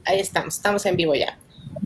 Ahí estamos en vivo ya.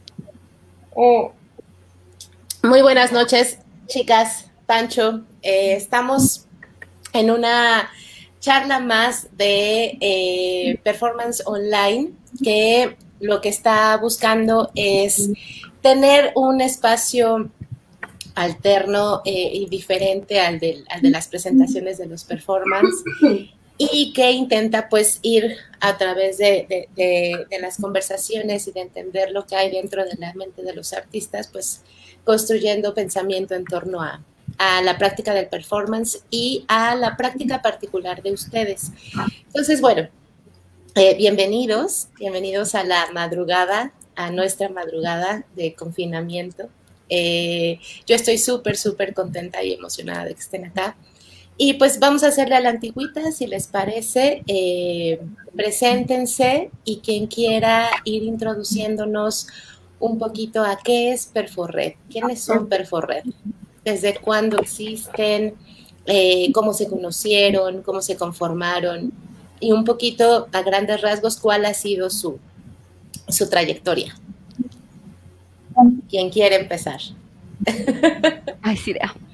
Muy buenas noches, chicas, Pancho. Estamos en una charla más de performance online, que lo que está buscando es tener un espacio alterno y diferente al de las presentaciones de los performance, y que intenta pues ir a través de las conversaciones y de entender lo que hay dentro de la mente de los artistas, pues construyendo pensamiento en torno a la práctica del performance y a la práctica particular de ustedes. Entonces, bueno, bienvenidos a la madrugada, a nuestra madrugada de confinamiento. Yo estoy súper contenta y emocionada de que estén acá. Y pues vamos a hacerle a la antigüita, si les parece. Preséntense, y quien quiera ir introduciéndonos un poquito a qué es Perforred, quiénes son Perforred, desde cuándo existen, cómo se conocieron, cómo se conformaron, y un poquito a grandes rasgos cuál ha sido su trayectoria. ¿Quién quiere empezar? Ay, sí,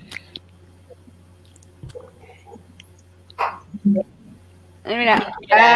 mira,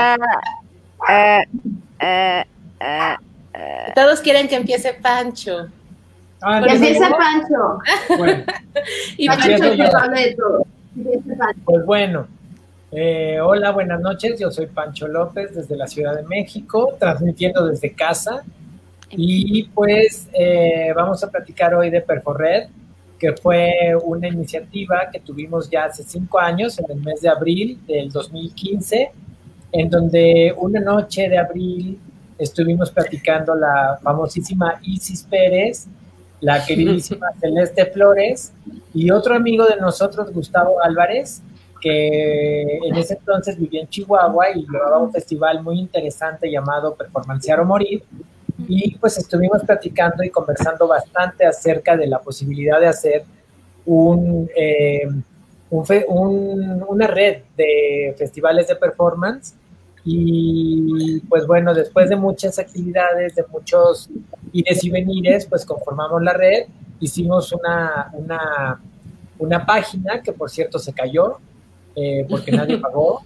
todos quieren que empiece Pancho. Que empiece Pancho. Bueno, y Pancho es culpable de todo. Pues bueno, hola, buenas noches. Yo soy Pancho López desde la Ciudad de México, transmitiendo desde casa. Y pues vamos a platicar hoy de Perforred, que fue una iniciativa que tuvimos ya hace 5 años, en el mes de abril del 2015, en donde una noche de abril estuvimos platicando la famosísima Isis Pérez, la queridísima Celeste Flores y otro amigo de nosotros, Gustavo Álvarez, que en ese entonces vivía en Chihuahua y llevaba un festival muy interesante llamado Performancear o Morir. Y pues estuvimos platicando y conversando bastante acerca de la posibilidad de hacer una red de festivales de performance. Y pues bueno, después de muchas actividades, de muchos ires y venires, pues conformamos la red, hicimos una página que por cierto se cayó porque nadie pagó.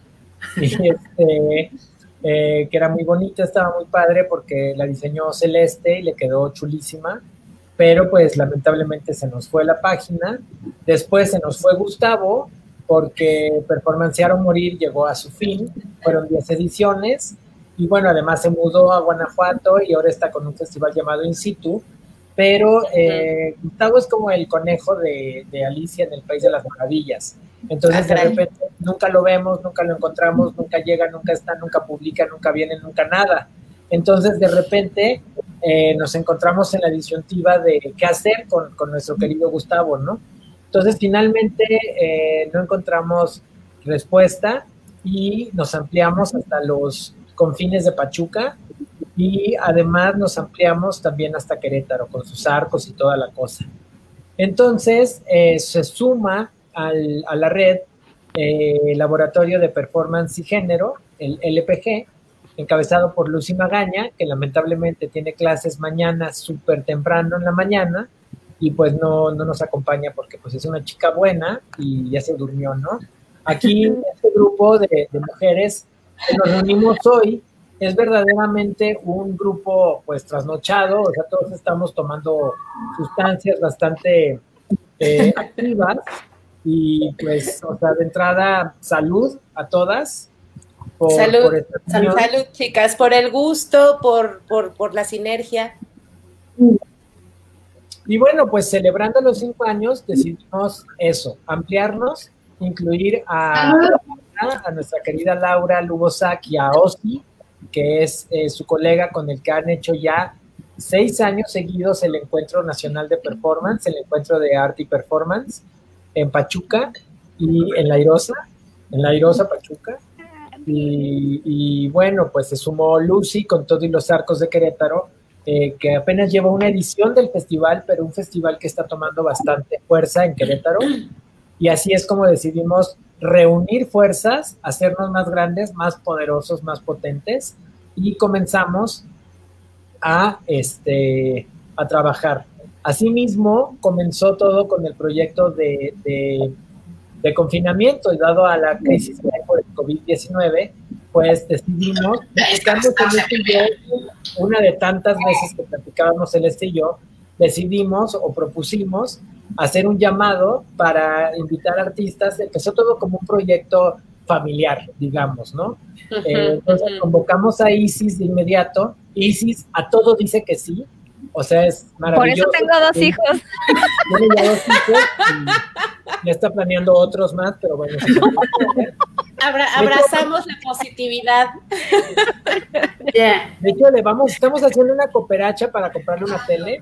Que era muy bonita, estaba muy padre porque la diseñó Celeste y le quedó chulísima, pero pues lamentablemente se nos fue la página. Después se nos fue Gustavo porque Performancear o Morir llegó a su fin, fueron 10 ediciones, y bueno, además se mudó a Guanajuato y ahora está con un festival llamado In Situ, pero Gustavo es como el conejo de Alicia en el País de las Maravillas. Entonces de repente nunca lo vemos, nunca lo encontramos, nunca llega, nunca está, nunca publica, nunca viene, nunca nada. Entonces de repente nos encontramos en la disyuntiva de qué hacer con nuestro querido Gustavo, ¿no? Entonces finalmente no encontramos respuesta y nos ampliamos hasta los confines de Pachuca, y además nos ampliamos también hasta Querétaro con sus arcos y toda la cosa. Entonces se suma a la red Laboratorio de Performance y Género, el LPG, encabezado por Lucy Magaña, que lamentablemente tiene clases mañana súper temprano en la mañana y pues no nos acompaña porque pues es una chica buena y ya se durmió, ¿no? Aquí este grupo de mujeres que nos reunimos hoy es verdaderamente un grupo pues trasnochado, o sea, todos estamos tomando sustancias bastante activas. Y pues, o sea, de entrada, salud a todas. Salud, chicas, por el gusto, por la sinergia. Y bueno, pues celebrando los 5 años, decidimos eso, ampliarnos, incluir a nuestra querida Laura Lubosac y a Osi, que es su colega con el que han hecho ya 6 años seguidos el Encuentro Nacional de Performance, el Encuentro de Arte y Performance, en Pachuca y en La Airosa, Pachuca. Y bueno, pues se sumó Lucy con todo y los arcos de Querétaro, que apenas lleva una edición del festival, pero un festival que está tomando bastante fuerza en Querétaro. Y así es como decidimos reunir fuerzas, hacernos más grandes, más poderosos, más potentes, y comenzamos a trabajar. Asimismo, comenzó todo con el proyecto de confinamiento, y dado a la crisis por el COVID-19, pues decidimos, una de tantas veces que platicábamos Celeste y yo, decidimos o propusimos hacer un llamado para invitar artistas. Empezó todo como un proyecto familiar, digamos, ¿no? Entonces convocamos a Isis de inmediato. Isis a todo dice que sí, o sea, es maravilloso. Por eso tengo 2 hijos. Tiene ya 2 hijos y ya está planeando otros más, pero bueno. Abrazamos la positividad. Yeah. De hecho, estamos haciendo una cooperacha para comprarle una tele.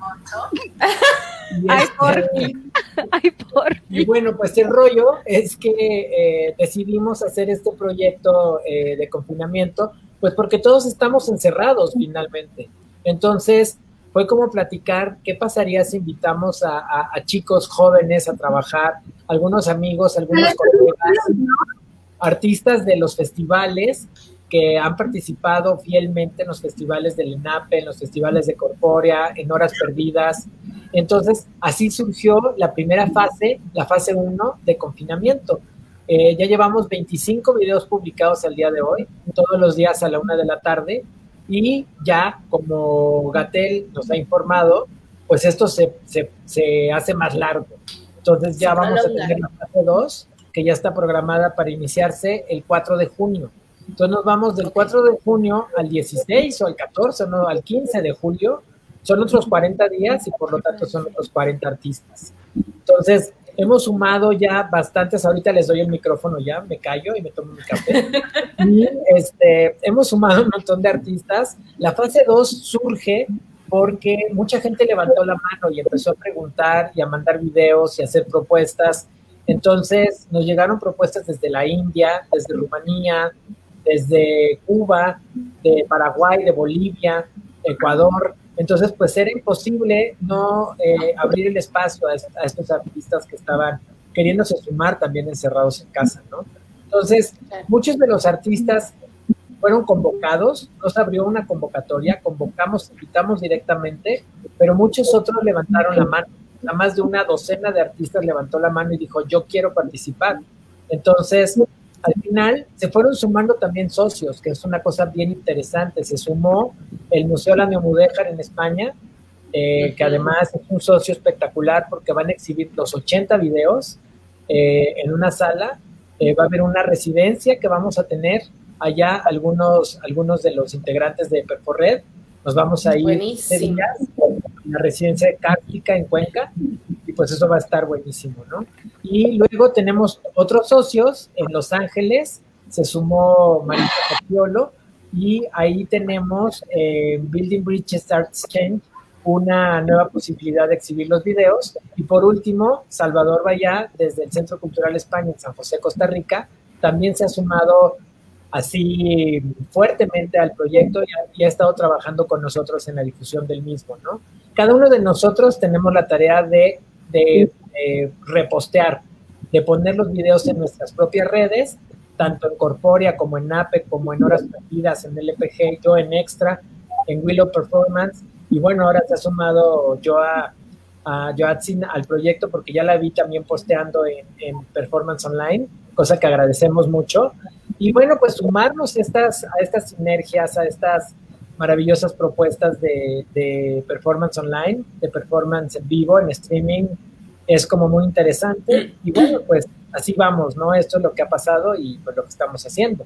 Ay, por fin. Ay, por fin. Y bueno, pues el rollo es que decidimos hacer este proyecto de confinamiento, pues porque todos estamos encerrados finalmente. Entonces, fue como platicar qué pasaría si invitamos a chicos jóvenes a trabajar, algunos amigos, algunos colegas, artistas de los festivales que han participado fielmente en los festivales del ENAPE, en los festivales de Corpórea, en Horas Perdidas. Entonces, así surgió la primera fase, la fase 1 de confinamiento. Ya llevamos 25 videos publicados al día de hoy, todos los días a la 1 de la tarde, y ya, como Gatell nos ha informado, pues esto se hace más largo. Entonces ya vamos a tener la fase 2, que ya está programada para iniciarse el 4 de junio. Entonces nos vamos del 4 de junio al 16 o al 14, no, al 15 de julio. Son otros 40 días y por lo tanto son otros 40 artistas. Entonces hemos sumado ya bastantes, ahorita les doy el micrófono ya, me callo y me tomo mi café. Y hemos sumado un montón de artistas. La fase 2 surge porque mucha gente levantó la mano y empezó a preguntar y a mandar videos y a hacer propuestas. Entonces nos llegaron propuestas desde la India, desde Rumanía, desde Cuba, de Paraguay, de Bolivia, Ecuador. Entonces, pues era imposible no abrir el espacio a estos artistas que estaban queriéndose sumar también encerrados en casa, ¿no? Entonces, muchos de los artistas fueron convocados, nos abrió una convocatoria, convocamos, invitamos directamente, pero muchos otros levantaron la mano. A más de una docena de artistas levantó la mano y dijo, yo quiero participar. Entonces, al final se fueron sumando también socios, que es una cosa bien interesante. Se sumó el Museo La Neomudéjar en España, que además es un socio espectacular porque van a exhibir los 80 videos en una sala. Va a haber una residencia que vamos a tener allá, algunos de los integrantes de Perforred. Nos vamos a ir a la residencia de Cártica en Cuenca, y pues eso va a estar buenísimo, ¿no? Y luego tenemos otros socios en Los Ángeles, se sumó Marita Capiolo, y ahí tenemos Building Bridges Arts Exchange, una nueva posibilidad de exhibir los videos. Y por último, Salvador Bayá, desde el Centro Cultural España en San José, Costa Rica, también se ha sumado así fuertemente al proyecto y ha estado trabajando con nosotros en la difusión del mismo, ¿no? Cada uno de nosotros tenemos la tarea de repostear, de poner los videos en nuestras propias redes, tanto en Corpórea como en NAPE, como en Horas Perdidas, en LPG, yo en Extra, en Willow Performance, y bueno, ahora se ha sumado Joatzin al proyecto porque ya la vi también posteando en Performance Online, cosa que agradecemos mucho. Y bueno, pues sumarnos a estas sinergias, a estas maravillosas propuestas de performance online, de performance en vivo, en streaming, es como muy interesante. Y bueno, pues así vamos, ¿no? Esto es lo que ha pasado y pues lo que estamos haciendo.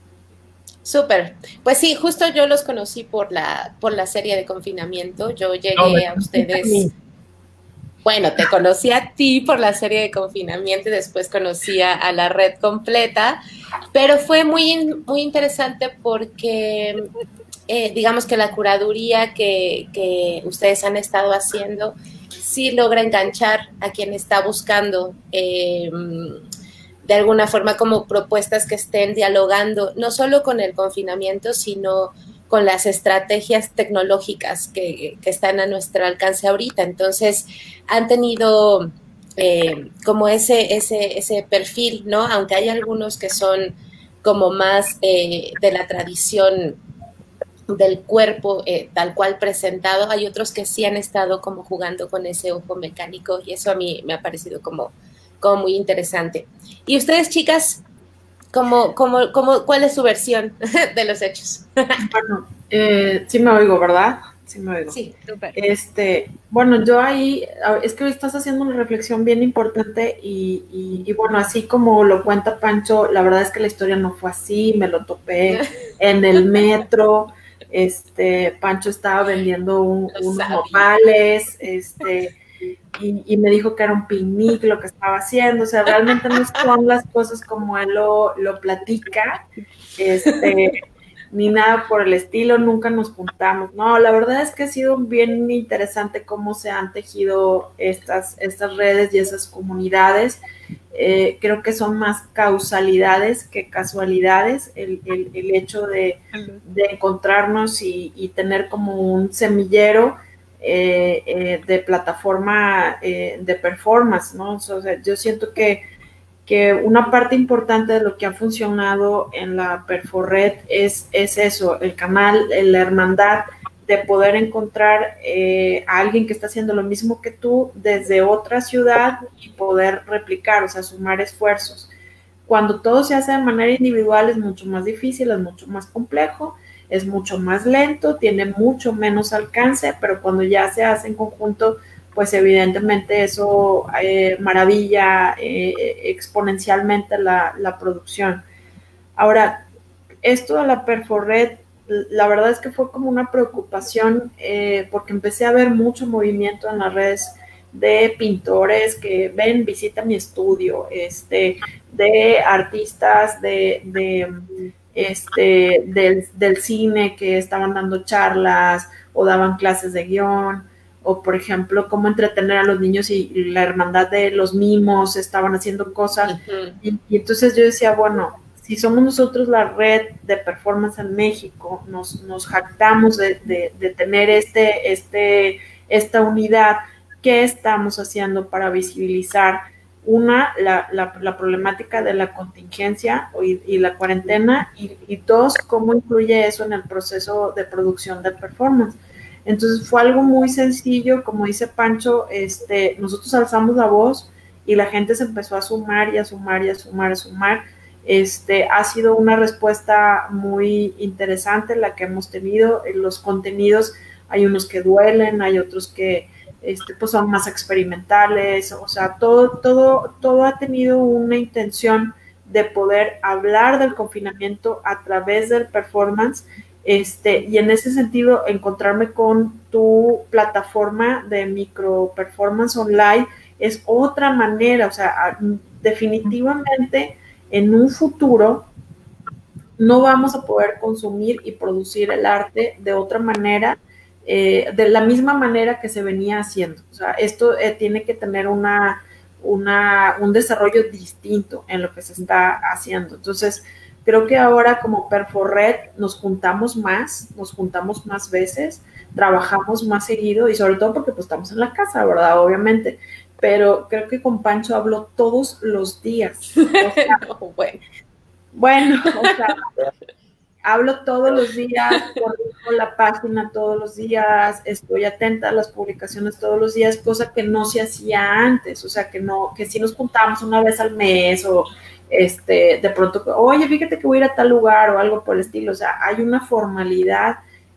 Súper. Pues sí, justo yo los conocí por la serie de confinamiento. Yo llegué a ustedes. Bueno, te conocí a ti por la serie de confinamiento y después conocí a la red completa, pero fue muy, muy interesante porque digamos que la curaduría que ustedes han estado haciendo sí logra enganchar a quien está buscando de alguna forma como propuestas que estén dialogando no solo con el confinamiento, sino con las estrategias tecnológicas que están a nuestro alcance ahorita. Entonces, han tenido como ese perfil, ¿no? Aunque hay algunos que son como más de la tradición del cuerpo tal cual presentado. Hay otros que sí han estado como jugando con ese ojo mecánico y eso a mí me ha parecido como muy interesante. ¿Y ustedes, chicas, cuál es su versión de los hechos? Bueno, sí me oigo, ¿verdad? Sí me oigo. Sí, súper. Bueno, yo ahí, es que estás haciendo una reflexión bien importante y bueno, así como lo cuenta Pancho, la verdad es que la historia no fue así, me lo topé en el metro, Pancho estaba vendiendo unos nopales, y me dijo que era un picnic lo que estaba haciendo, o sea, realmente no son las cosas como él lo platica, ni nada por el estilo, nunca nos juntamos. No, la verdad es que ha sido bien interesante cómo se han tejido estas redes y esas comunidades. Creo que son más causalidades que casualidades, el hecho de encontrarnos y tener como un semillero de plataforma de performance, ¿no? O sea, yo siento que una parte importante de lo que ha funcionado en la Perforred es eso, el canal, la hermandad de poder encontrar a alguien que está haciendo lo mismo que tú desde otra ciudad y poder replicar, o sea, sumar esfuerzos. Cuando todo se hace de manera individual es mucho más difícil, es mucho más complejo, es mucho más lento, tiene mucho menos alcance, pero cuando ya se hace en conjunto, pues evidentemente eso maravilla exponencialmente la producción. Ahora, esto de la Perforred, la verdad es que fue como una preocupación porque empecé a ver mucho movimiento en las redes de pintores que ven, visita mi estudio, de artistas del cine que estaban dando charlas o daban clases de guión, o por ejemplo, cómo entretener a los niños y la hermandad de los mimos estaban haciendo cosas. Y entonces yo decía, bueno, si somos nosotros la red de performance en México, nos jactamos de tener esta unidad, ¿qué estamos haciendo para visibilizar la problemática de la contingencia y la cuarentena? Y dos, ¿cómo influye eso en el proceso de producción de performance? Entonces fue algo muy sencillo, como dice Pancho, nosotros alzamos la voz y la gente se empezó a sumar y a sumar y a sumar, a sumar. Ha sido una respuesta muy interesante la que hemos tenido. En los contenidos hay unos que duelen, hay otros que pues son más experimentales, o sea, todo ha tenido una intención de poder hablar del confinamiento a través del performance, y en ese sentido encontrarme con tu plataforma de micro performance online es otra manera, o sea, definitivamente en un futuro no vamos a poder consumir y producir el arte de otra manera, de la misma manera que se venía haciendo. O sea, esto tiene que tener un desarrollo distinto en lo que se está haciendo. Entonces, creo que ahora como Perforred nos juntamos más veces, trabajamos más seguido y sobre todo porque pues estamos en la casa, ¿verdad? Obviamente. Pero creo que con Pancho hablo todos los días. O sea, bueno, o sea, hablo todos los días, por la página todos los días, estoy atenta a las publicaciones todos los días, cosa que no se hacía antes, o sea, que si nos juntamos una vez al mes o de pronto, oye, fíjate que voy a ir a tal lugar o algo por el estilo, o sea, hay una formalidad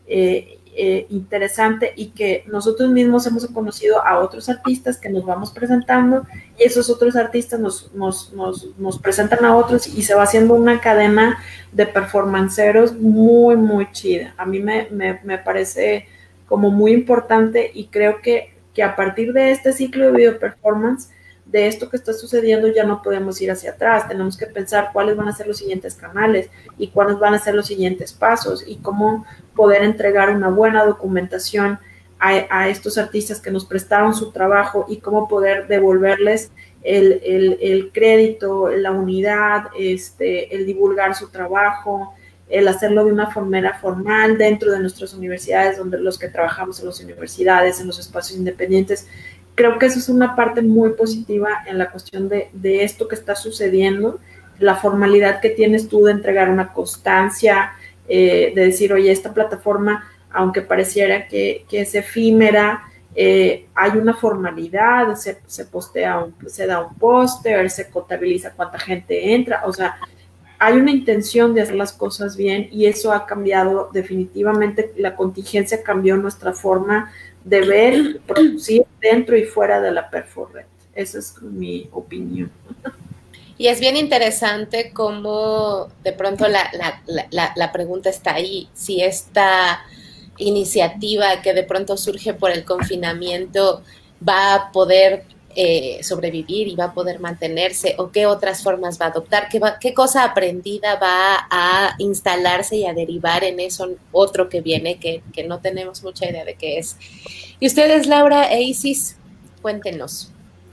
interesante y que nosotros mismos hemos conocido a otros artistas que nos vamos presentando y esos otros artistas nos presentan a otros y se va haciendo una cadena de performanceros muy, muy chida. A mí me parece como muy importante y creo que a partir de este ciclo de video performance, de esto que está sucediendo, ya no podemos ir hacia atrás, tenemos que pensar cuáles van a ser los siguientes canales y cuáles van a ser los siguientes pasos y cómo poder entregar una buena documentación a estos artistas que nos prestaron su trabajo y cómo poder devolverles el crédito, la unidad, el divulgar su trabajo, el hacerlo de una manera formal dentro de nuestras universidades, donde los que trabajamos en las universidades, en los espacios independientes. Creo que eso es una parte muy positiva en la cuestión de esto que está sucediendo, la formalidad que tienes tú de entregar una constancia, de decir, oye, esta plataforma, aunque pareciera que es efímera, hay una formalidad, se postea, se da un póster, se contabiliza cuánta gente entra, o sea, hay una intención de hacer las cosas bien y eso ha cambiado definitivamente, la contingencia cambió nuestra forma de ver, producir dentro y fuera de la Perforred. Esa es mi opinión. Y es bien interesante cómo de pronto la pregunta está ahí, si esta iniciativa que de pronto surge por el confinamiento va a poder sobrevivir y va a poder mantenerse, o qué otras formas va a adoptar, qué cosa aprendida va a instalarse y a derivar en eso otro que viene, que no tenemos mucha idea de qué es. Y ustedes, Laura e Isis, cuéntenos.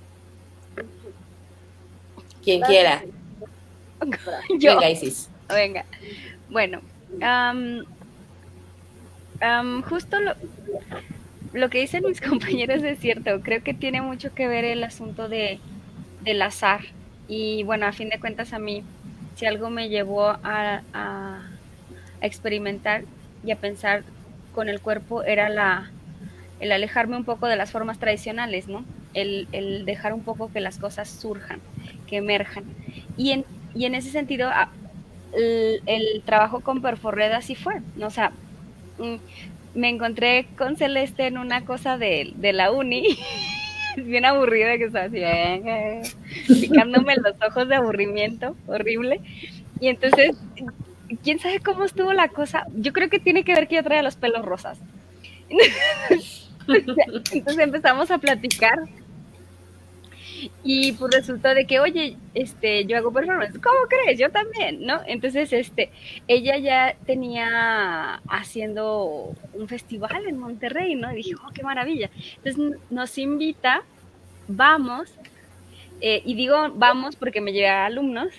Quien quiera. Yo. Venga, Isis. Venga. Bueno, justo lo que dicen mis compañeros es cierto. Creo que tiene mucho que ver el asunto del azar. Y bueno, a fin de cuentas a mí, si algo me llevó a experimentar y a pensar con el cuerpo, era el alejarme un poco de las formas tradicionales, ¿no? El dejar un poco que las cosas surjan, que emerjan. Y en ese sentido, el trabajo con Perforred así fue, ¿no? O sea, me encontré con Celeste en una cosa de la uni, bien aburrida, que estaba así, picándome los ojos de aburrimiento, horrible. Y entonces, ¿quién sabe cómo estuvo la cosa? Yo creo que tiene que ver que yo traía los pelos rosas. Entonces empezamos a platicar y pues resultó de que, oye, yo hago performance. ¿Cómo crees? Yo también, ¿no? Entonces, ella ya tenía haciendo un festival en Monterrey, ¿no? Y dije, oh, qué maravilla. Entonces nos invita, vamos, y digo vamos porque me lleva alumnos,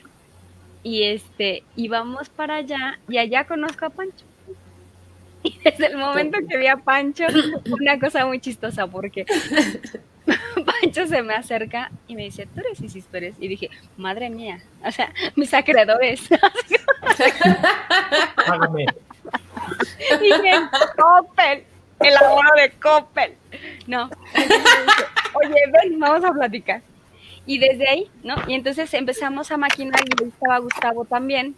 y vamos para allá, y allá conozco a Pancho. Y desde el momento que vi a Pancho, una cosa muy chistosa, porque Pancho se me acerca y me dice, ¿tú eres Isis Pérez? Y dije, madre mía, o sea, mis acreedores. Hágame. Dije, Coppel, el abogado de Coppel. No, entonces dije, oye, ven, vamos a platicar. Y desde ahí, ¿no? Y entonces empezamos a maquinar y ahí estaba Gustavo también.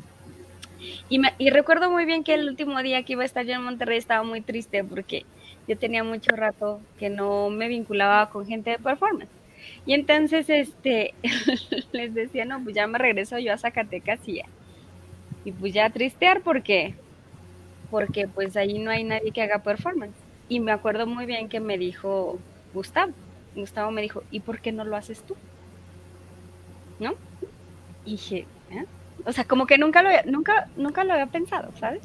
Y recuerdo muy bien que el último día que iba a estar yo en Monterrey estaba muy triste porque yo tenía mucho rato que no me vinculaba con gente de performance. Y entonces les decía, no, pues ya me regreso yo a Zacatecas y pues ya a tristear porque pues ahí no hay nadie que haga performance. Y me acuerdo muy bien que me dijo Gustavo me dijo, ¿y por qué no lo haces tú? ¿No? Y dije, ¿eh? O sea, como que nunca lo había pensado, ¿sabes?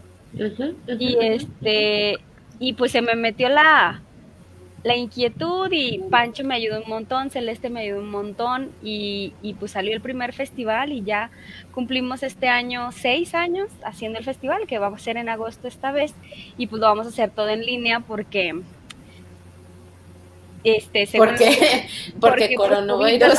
Y pues se me metió la inquietud y Pancho me ayudó un montón, Celeste me ayudó un montón y pues salió el primer festival y ya cumplimos este año 6 años haciendo el festival, que va a ser en agosto esta vez, y pues lo vamos a hacer todo en línea porque porque coronavirus.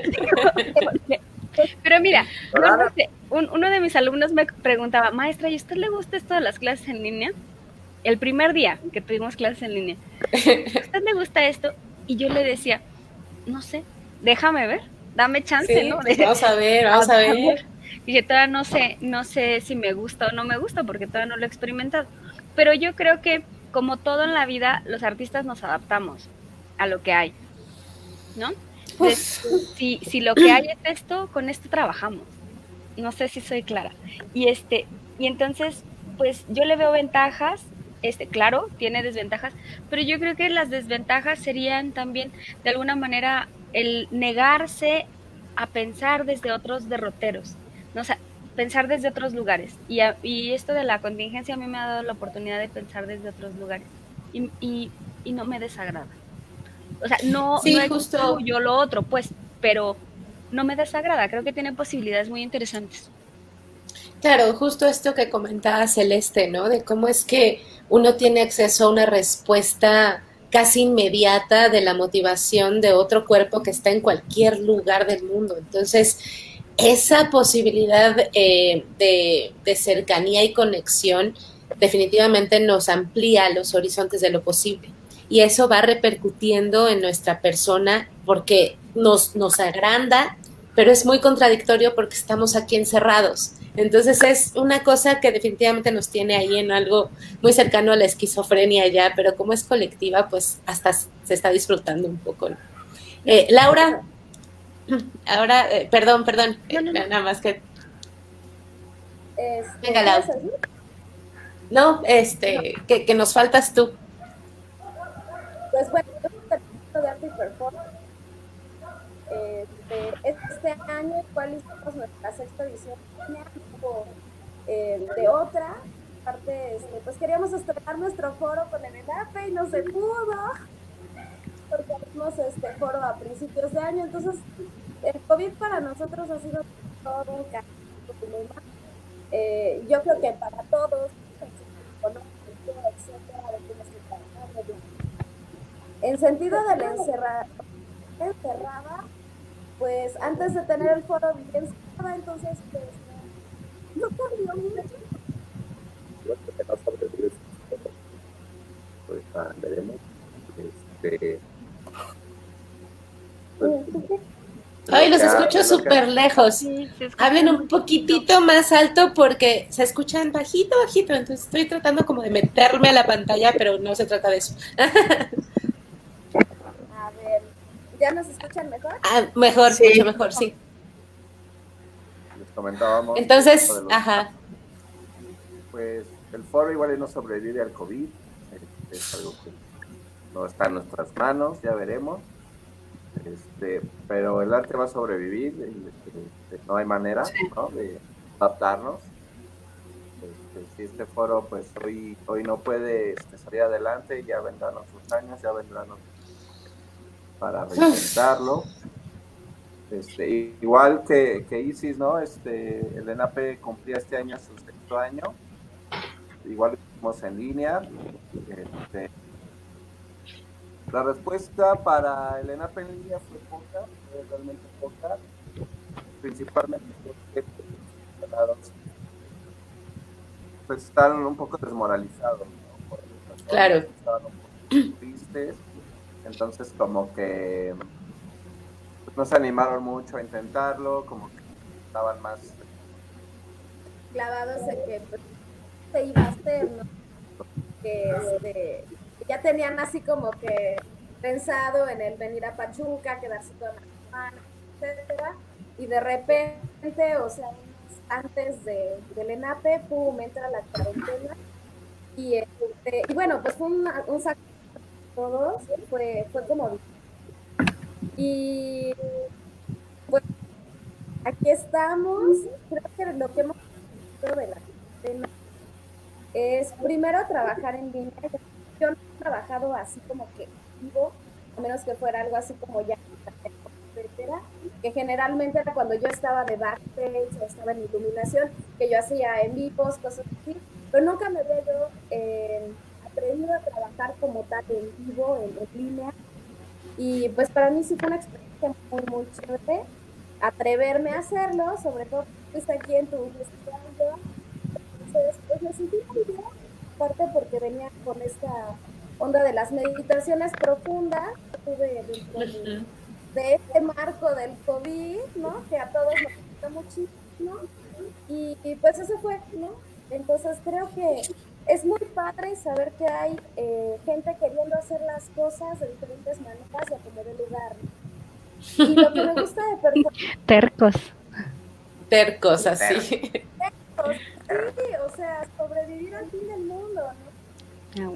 Pero mira, uno de mis alumnos me preguntaba, maestra, ¿y a usted le gusta esto de las clases en línea? El primer día que tuvimos clases en línea, ¿a usted le gusta esto? Y yo le decía, no sé, déjame ver, dame chance, sí, ¿no? Vamos a ver. Y yo todavía no sé si me gusta o no me gusta, porque todavía no lo he experimentado. Pero yo creo que, como todo en la vida, los artistas nos adaptamos a lo que hay, ¿no? Entonces, si lo que hay es esto, con esto trabajamos. No sé si soy clara. Y entonces, pues yo le veo ventajas, claro, tiene desventajas, pero yo creo que las desventajas serían también, de alguna manera, el negarse a pensar desde otros derroteros, ¿no? O sea, pensar desde otros lugares. Y esto de la contingencia a mí me ha dado la oportunidad de pensar desde otros lugares. Y no me desagrada. O sea, no es justo yo lo otro, pues, pero no me desagrada. Creo que tiene posibilidades muy interesantes. Claro, justo esto que comentaba Celeste, ¿no? De cómo es que uno tiene acceso a una respuesta casi inmediata de la motivación de otro cuerpo que está en cualquier lugar del mundo. Entonces, esa posibilidad de cercanía y conexión definitivamente nos amplía los horizontes de lo posible. Y eso va repercutiendo en nuestra persona porque nos agranda, pero es muy contradictorio porque estamos aquí encerrados. Entonces es una cosa que definitivamente nos tiene ahí en algo muy cercano a la esquizofrenia ya, pero como es colectiva, pues hasta se está disfrutando un poco, ¿no? Laura, ahora, perdón, nada más que... Venga, Laura. No, que nos faltas tú. Pues bueno, yo de arte y performance. Este año, igual hicimos nuestra sexta edición de otra. Aparte, pues queríamos estrenar nuestro foro con el ENAPE y no se pudo, porque hicimos este foro a principios de año. Entonces, el COVID para nosotros ha sido todo un problema. Yo creo que para todos, en sentido del encerrada, pues antes de tener el foro bien cerrado, entonces pues no cambió mucho. Yo creo que no sobrevive, pues veremos. Ay, los escucho súper lejos. Sí, hablen un poquitito más alto porque se escuchan bajito, entonces estoy tratando como de meterme a la pantalla, pero no se trata de eso. A ver, ¿ya nos escuchan mejor? Mejor, sí. Mucho mejor, sí. Les comentábamos. Entonces, ajá. Pues el foro igual no sobrevive al COVID, es algo que no está en nuestras manos, ya veremos. Pero el arte va a sobrevivir, no hay manera, ¿no?, de adaptarnos. Si este foro pues hoy no puede salir adelante, ya vendrán otros años, ya vendrán para reintentarlo. Igual que Isis, ¿no? El ENAPE cumplía este año su sexto año, igual lo hicimos en línea. La respuesta para el ENAPE en línea fue poca, fue realmente poca, principalmente porque pues están un poco desmoralizados, ¿no? Claro. Estaban un poco tristes, entonces como que pues, no se animaron mucho a intentarlo, como que estaban más clavados en que pues, se iba a hacer, ¿no? Que ya tenían así como que pensado en el venir a Pachuca, quedarse toda la semana, etcétera, y de repente, o sea, antes del ENAPE, pum, entra la cuarentena, y bueno, pues fue un saco de todos, fue como, y pues aquí estamos. Creo que lo que hemos hecho de la cuarentena es primero trabajar en línea. Yo no he trabajado así como que vivo, a menos que fuera algo así como ya, etcétera, que generalmente era cuando yo estaba de backstage o estaba en iluminación, que yo hacía en vivos, cosas así, pero nunca me había yo atrevido a trabajar como tal en vivo, en línea, y pues para mí sí fue una experiencia muy, muy chévere atreverme a hacerlo, sobre todo pues aquí en tu festival. Entonces, pues me sentí muy bien, aparte porque venía con esta onda de las meditaciones profundas, tuve dentro de este marco del COVID, ¿no? Que a todos nos gusta muchísimo, y pues eso fue, ¿no? Entonces creo que es muy padre saber que hay gente queriendo hacer las cosas de diferentes maneras y a como de lugar, ¿no? Y lo que me gusta de Tercos, así. Tercos, sí, o sea, sobrevivir al fin del mundo, ¿no?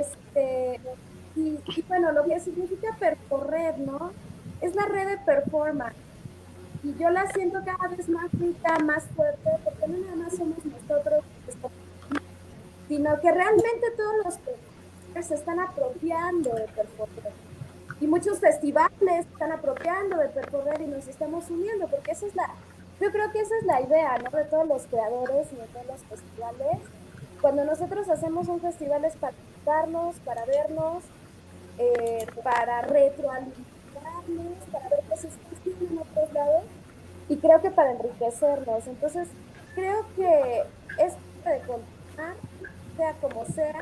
Y bueno, lo que significa percorrer, ¿no? Es la red de performance. Y yo la siento cada vez más rica, más fuerte, porque no nada más somos nosotros, sino que realmente todos los que se están apropiando de percorrer. Y muchos festivales se están apropiando de percorrer y nos estamos uniendo, porque yo creo que esa es la idea, ¿no? De todos los creadores y de todos los festivales. Cuando nosotros hacemos un festival es para juntarnos, para vernos, para retroalimentarnos, para ver qué se está haciendo en otros lados. y creo que para enriquecernos. Entonces, creo que es de continuar, sea como sea,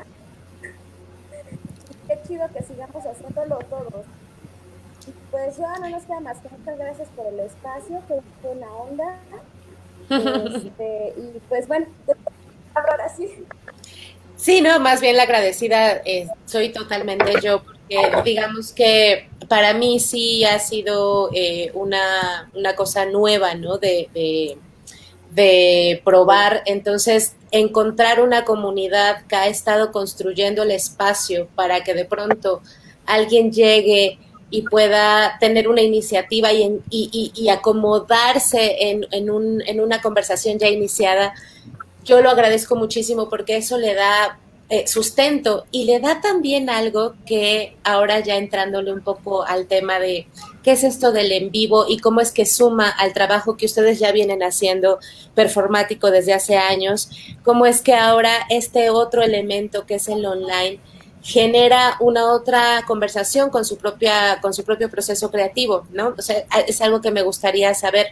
qué chido que sigamos haciéndolo todos. Pues ya no nos queda más que muchas gracias por el espacio, que fue una onda. Y pues bueno, ahora sí. Sí, no, más bien la agradecida soy totalmente yo, porque digamos que para mí sí ha sido una cosa nueva, ¿no? De probar, entonces encontrar una comunidad que ha estado construyendo el espacio para que de pronto alguien llegue y pueda tener una iniciativa y acomodarse en una conversación ya iniciada. Yo lo agradezco muchísimo porque eso le da sustento y le da también algo que ahora ya entrándole un poco al tema de qué es esto del en vivo y cómo es que suma al trabajo que ustedes ya vienen haciendo performático desde hace años, cómo es que ahora este otro elemento que es el online genera una otra conversación con su propio proceso creativo, ¿no? O sea, es algo que me gustaría saber.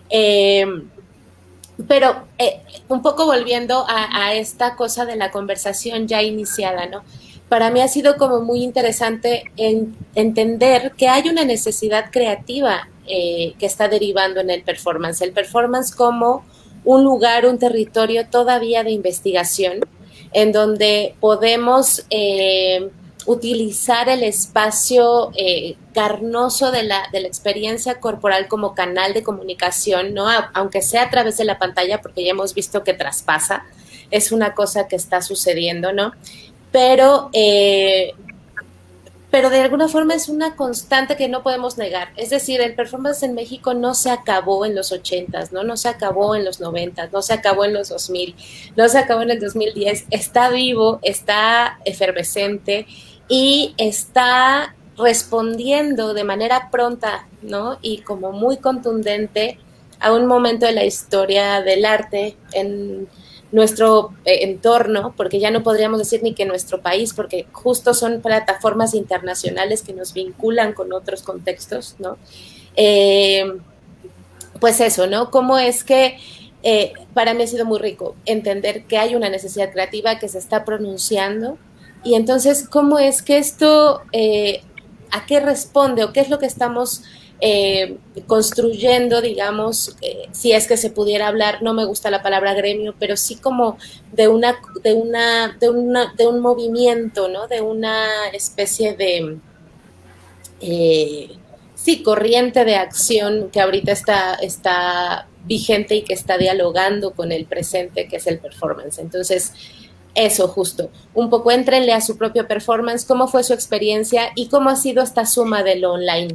Pero un poco volviendo a esta cosa de la conversación ya iniciada, ¿no? Para mí ha sido como muy interesante entender que hay una necesidad creativa que está derivando en el performance como un lugar, un territorio todavía de investigación, en donde podemos utilizar el espacio carnoso de la experiencia corporal como canal de comunicación, ¿no? Aunque sea a través de la pantalla, porque ya hemos visto que traspasa, es una cosa que está sucediendo, ¿no? Pero de alguna forma es una constante que no podemos negar. Es decir, el performance en México no se acabó en los 80s, ¿no? No se acabó en los 90s, no se acabó en los 2000, no se acabó en el 2010. Está vivo, está efervescente y está respondiendo de manera pronta, ¿no? Y como muy contundente a un momento de la historia del arte en nuestro entorno, porque ya no podríamos decir ni que nuestro país, porque justo son plataformas internacionales que nos vinculan con otros contextos, ¿no? Pues eso, ¿no? Cómo es que para mí ha sido muy rico entender que hay una necesidad creativa que se está pronunciando y entonces cómo es que esto, ¿a qué responde o qué es lo que estamos construyendo, digamos, si es que se pudiera hablar, no me gusta la palabra gremio, pero sí como de un movimiento, ¿no? De una especie de sí, corriente de acción que ahorita está vigente y que está dialogando con el presente, que es el performance. Entonces, eso justo, un poco éntrenle a su propio performance, cómo fue su experiencia y cómo ha sido esta suma de lo online.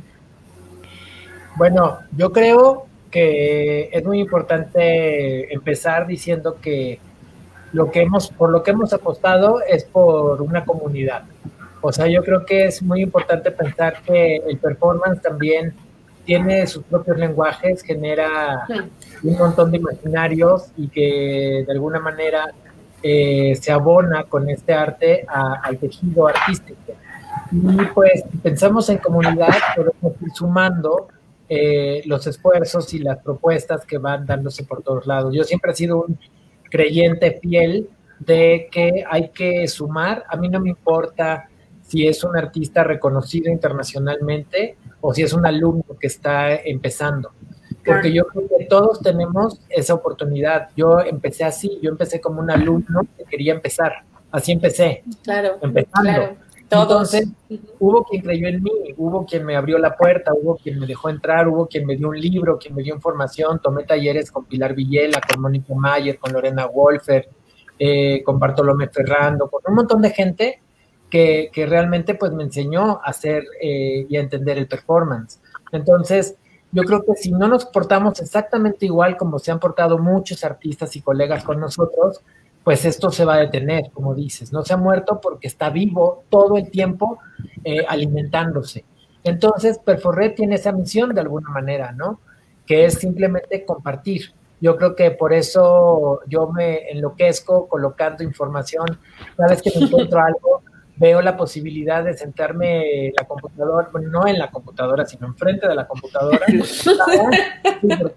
Bueno, yo creo que es muy importante empezar diciendo que por lo que hemos apostado es por una comunidad. O sea, yo creo que es muy importante pensar que el performance también tiene sus propios lenguajes, genera un montón de imaginarios y que de alguna manera se abona con este arte al tejido artístico. Y pues pensamos en comunidad, podemos ir sumando los esfuerzos y las propuestas que van dándose por todos lados. Yo siempre he sido un creyente fiel de que hay que sumar. A mí no me importa si es un artista reconocido internacionalmente o si es un alumno que está empezando, porque yo creo que todos tenemos esa oportunidad. Yo empecé así, yo empecé como un alumno que quería empezar, así empecé, empezando. Claro. Entonces, hubo quien creyó en mí, hubo quien me abrió la puerta, hubo quien me dejó entrar, hubo quien me dio un libro, quien me dio información. Tomé talleres con Pilar Villela, con Mónica Mayer, con Lorena Wolfer, con Bartolomé Ferrando, con un montón de gente que realmente pues me enseñó a hacer y a entender el performance. Entonces, yo creo que si no nos portamos exactamente igual como se han portado muchos artistas y colegas con nosotros, pues esto se va a detener, como dices. No se ha muerto porque está vivo todo el tiempo alimentándose. Entonces, Perforred tiene esa misión de alguna manera, ¿no? Que es simplemente compartir. Yo creo que por eso yo me enloquezco colocando información. Cada vez que me encuentro algo, veo la posibilidad de sentarme en la computadora, bueno, no en la computadora, sino enfrente de la computadora, porque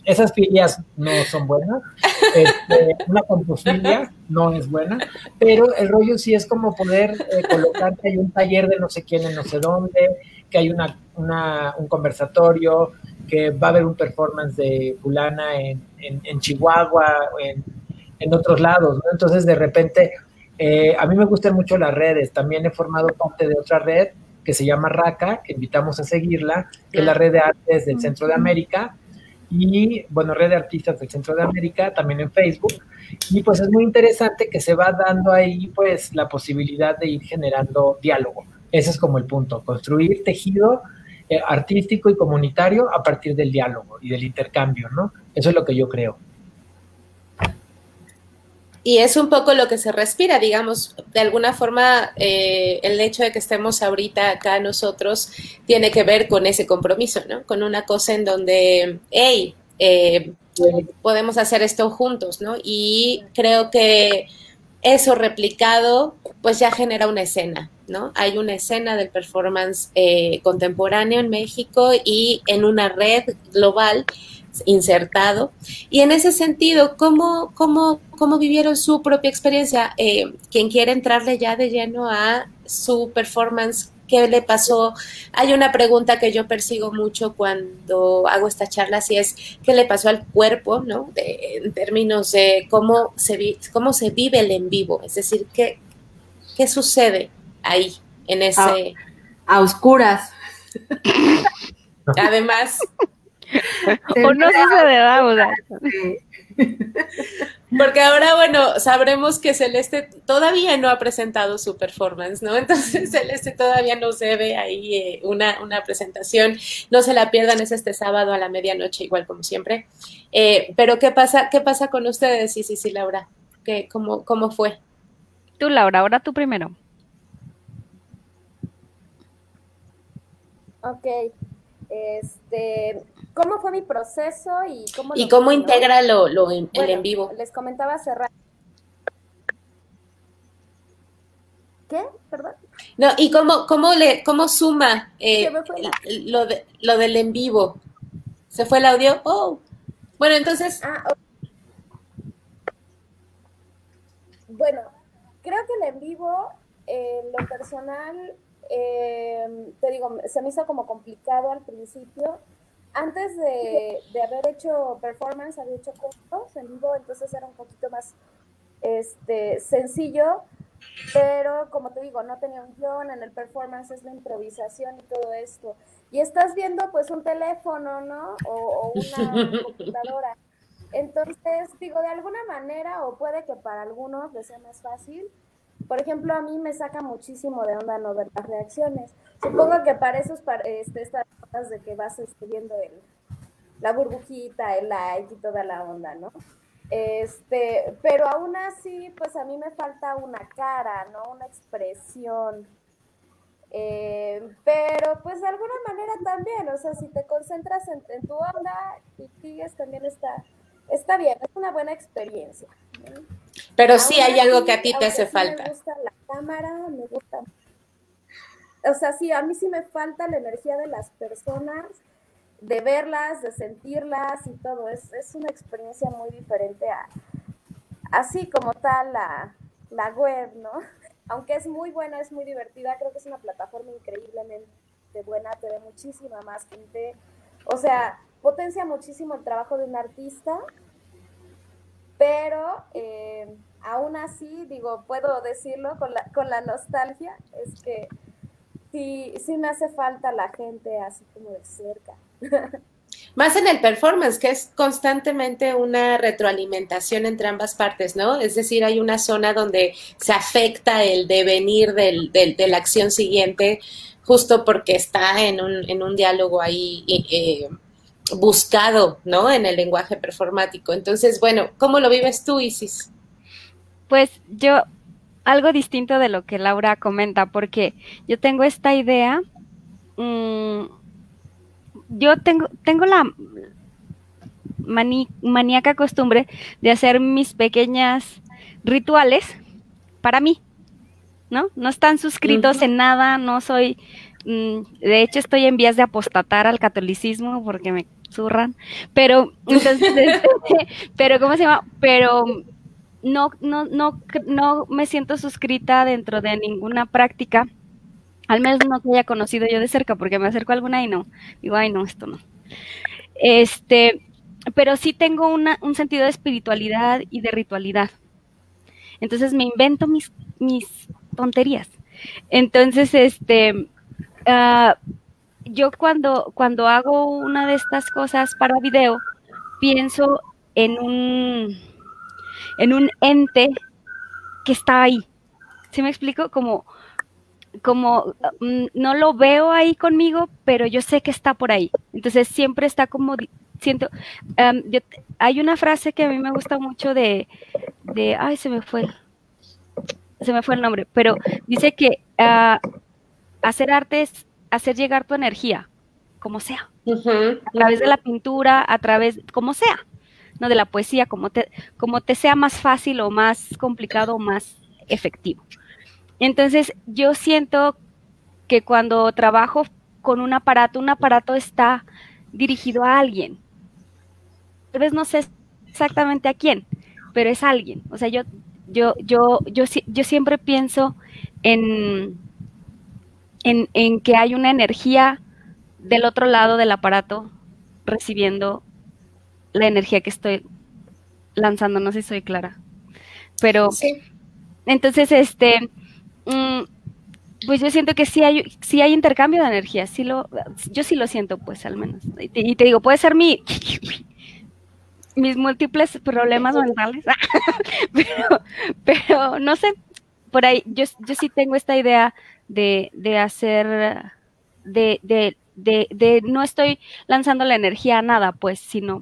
esas filias no son buenas, una compofilia no es buena, pero el rollo sí es como poder colocar que hay un taller de no sé quién en no sé dónde, que hay un conversatorio, que va a haber un performance de fulana en Chihuahua, en otros lados, ¿no? Entonces, de repente, a mí me gustan mucho las redes, también he formado parte de otra red que se llama RACA, que invitamos a seguirla, que es la red de artes del Centro de América, y bueno, red de artistas del Centro de América, también en Facebook, y pues es muy interesante que se va dando ahí pues la posibilidad de ir generando diálogo. Ese es como el punto, construir tejido artístico y comunitario a partir del diálogo y del intercambio, ¿no? Eso es lo que yo creo. Y es un poco lo que se respira, digamos, de alguna forma el hecho de que estemos ahorita acá nosotros tiene que ver con ese compromiso, ¿no? Con una cosa en donde, hey, podemos hacer esto juntos, ¿no? Y creo que eso replicado, pues ya genera una escena, ¿no? Hay una escena del performance contemporáneo en México y en una red global insertado. Y en ese sentido, ¿cómo vivieron su propia experiencia? Quien quiere entrarle ya de lleno a su performance, ¿qué le pasó? Hay una pregunta que yo persigo mucho cuando hago estas charlas y es ¿qué le pasó al cuerpo, ¿no? En términos de cómo se vive el en vivo, es decir, ¿qué sucede ahí en ese... A oscuras. Además... O no sucede, vamos. Porque ahora, bueno, sabremos que Celeste todavía no ha presentado su performance, ¿no? Entonces Celeste todavía nos debe ahí una presentación. No se la pierdan, es este sábado a la medianoche, igual como siempre. Pero ¿qué pasa con ustedes? Sí, Laura. ¿Cómo fue? Tú, Laura, ahora tú primero. Ok. ¿Cómo fue mi proceso y cómo integra el en vivo? Les comentaba hace rato. ¿Qué? ¿Perdón? No, y cómo suma lo del en vivo. ¿Se fue el audio? Oh. Bueno, entonces. Bueno, creo que el en vivo, lo personal, te digo, se me hizo como complicado al principio. Antes de haber hecho performance, había hecho cursos en vivo, entonces era un poquito más sencillo, pero como te digo, no tenía un guión, en el performance es la improvisación y todo esto. Y estás viendo pues un teléfono, ¿no? O una computadora. Entonces, digo, de alguna manera, o puede que para algunos les sea más fácil. Por ejemplo, a mí me saca muchísimo de onda no ver las reacciones. Supongo que para eso estas cosas de que vas viendo la burbujita, el like y toda la onda, ¿no? Pero aún así, pues a mí me falta una cara, ¿no? Una expresión. Pero pues de alguna manera también, o sea, si te concentras en tu onda y sigues, también está bien, es una buena experiencia, ¿no? Pero sí hay algo que a ti te hace falta. Me gusta la cámara, me gusta. O sea, sí, a mí sí me falta la energía de las personas, de verlas, de sentirlas y todo. Es una experiencia muy diferente así como tal la web, ¿no? Aunque es muy buena, es muy divertida, creo que es una plataforma increíblemente buena, te ve muchísima más gente. O sea, potencia muchísimo el trabajo de un artista, pero aún así, digo, puedo decirlo con la nostalgia, es que sí me hace falta la gente así como de cerca. Más en el performance, que es constantemente una retroalimentación entre ambas partes, ¿no? Es decir, hay una zona donde se afecta el devenir de la acción siguiente, justo porque está en un diálogo ahí buscado, ¿no? En el lenguaje performático. Entonces, bueno, ¿cómo lo vives tú, Isis? Pues yo, algo distinto de lo que Laura comenta, porque yo tengo esta idea, yo tengo la maníaca costumbre de hacer mis pequeñas rituales para mí, ¿no? No están suscritos en nada, no soy, de hecho estoy en vías de apostatar al catolicismo porque me zurran, pero entonces, pero ¿cómo se llama? Pero no me siento suscrita dentro de ninguna práctica, al menos no que haya conocido yo de cerca, porque me acerco a alguna y no, digo, ay no, esto no. Pero sí tengo un sentido de espiritualidad y de ritualidad. Entonces me invento mis tonterías. Entonces, yo cuando hago una de estas cosas para video, pienso en un ente que está ahí. ¿Sí me explico? Como no lo veo ahí conmigo, pero yo sé que está por ahí. Entonces siempre está como, siento, hay una frase que a mí me gusta mucho ay, se me fue el nombre, pero dice que hacer arte es hacer llegar tu energía, como sea, a través de la pintura, a través, como sea, no de la poesía, como te sea más fácil o más complicado o más efectivo. Entonces, yo siento que cuando trabajo con un aparato está dirigido a alguien. Tal vez no sé exactamente a quién, pero es alguien. O sea, yo siempre pienso en que hay una energía del otro lado del aparato recibiendo la energía que estoy lanzando. No sé si soy clara. Pero, sí. Entonces, pues yo siento que sí hay intercambio de energía, yo sí lo siento, pues, al menos. Y te digo, puede ser mis múltiples problemas mentales, pero no sé, por ahí, yo sí tengo esta idea de hacer, de no estoy lanzando la energía a nada, pues, sino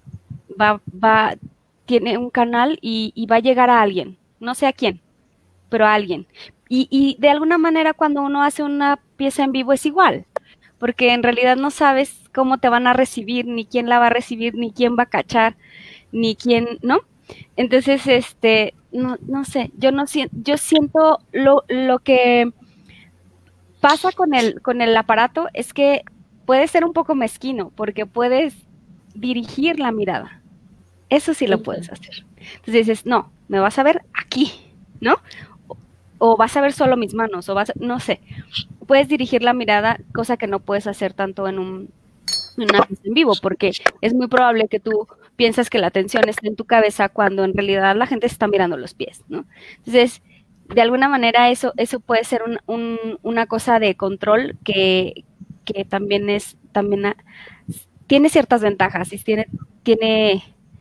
tiene un canal y va a llegar a alguien, no sé a quién, pero a alguien. Y de alguna manera cuando uno hace una pieza en vivo es igual, porque en realidad no sabes cómo te van a recibir, ni quién la va a recibir, ni quién va a cachar, ni quién, ¿no? Entonces, no sé, yo siento lo que pasa con el aparato es que puede ser un poco mezquino, porque puedes dirigir la mirada. Eso sí lo puedes hacer. Entonces dices, no, me vas a ver aquí, ¿no? O vas a ver solo mis manos, no sé. Puedes dirigir la mirada, cosa que no puedes hacer tanto en una pieza en vivo, porque es muy probable que tú piensas que la atención está en tu cabeza cuando en realidad la gente está mirando los pies, ¿no? Entonces, de alguna manera eso puede ser una cosa de control que también tiene ciertas ventajas y tiene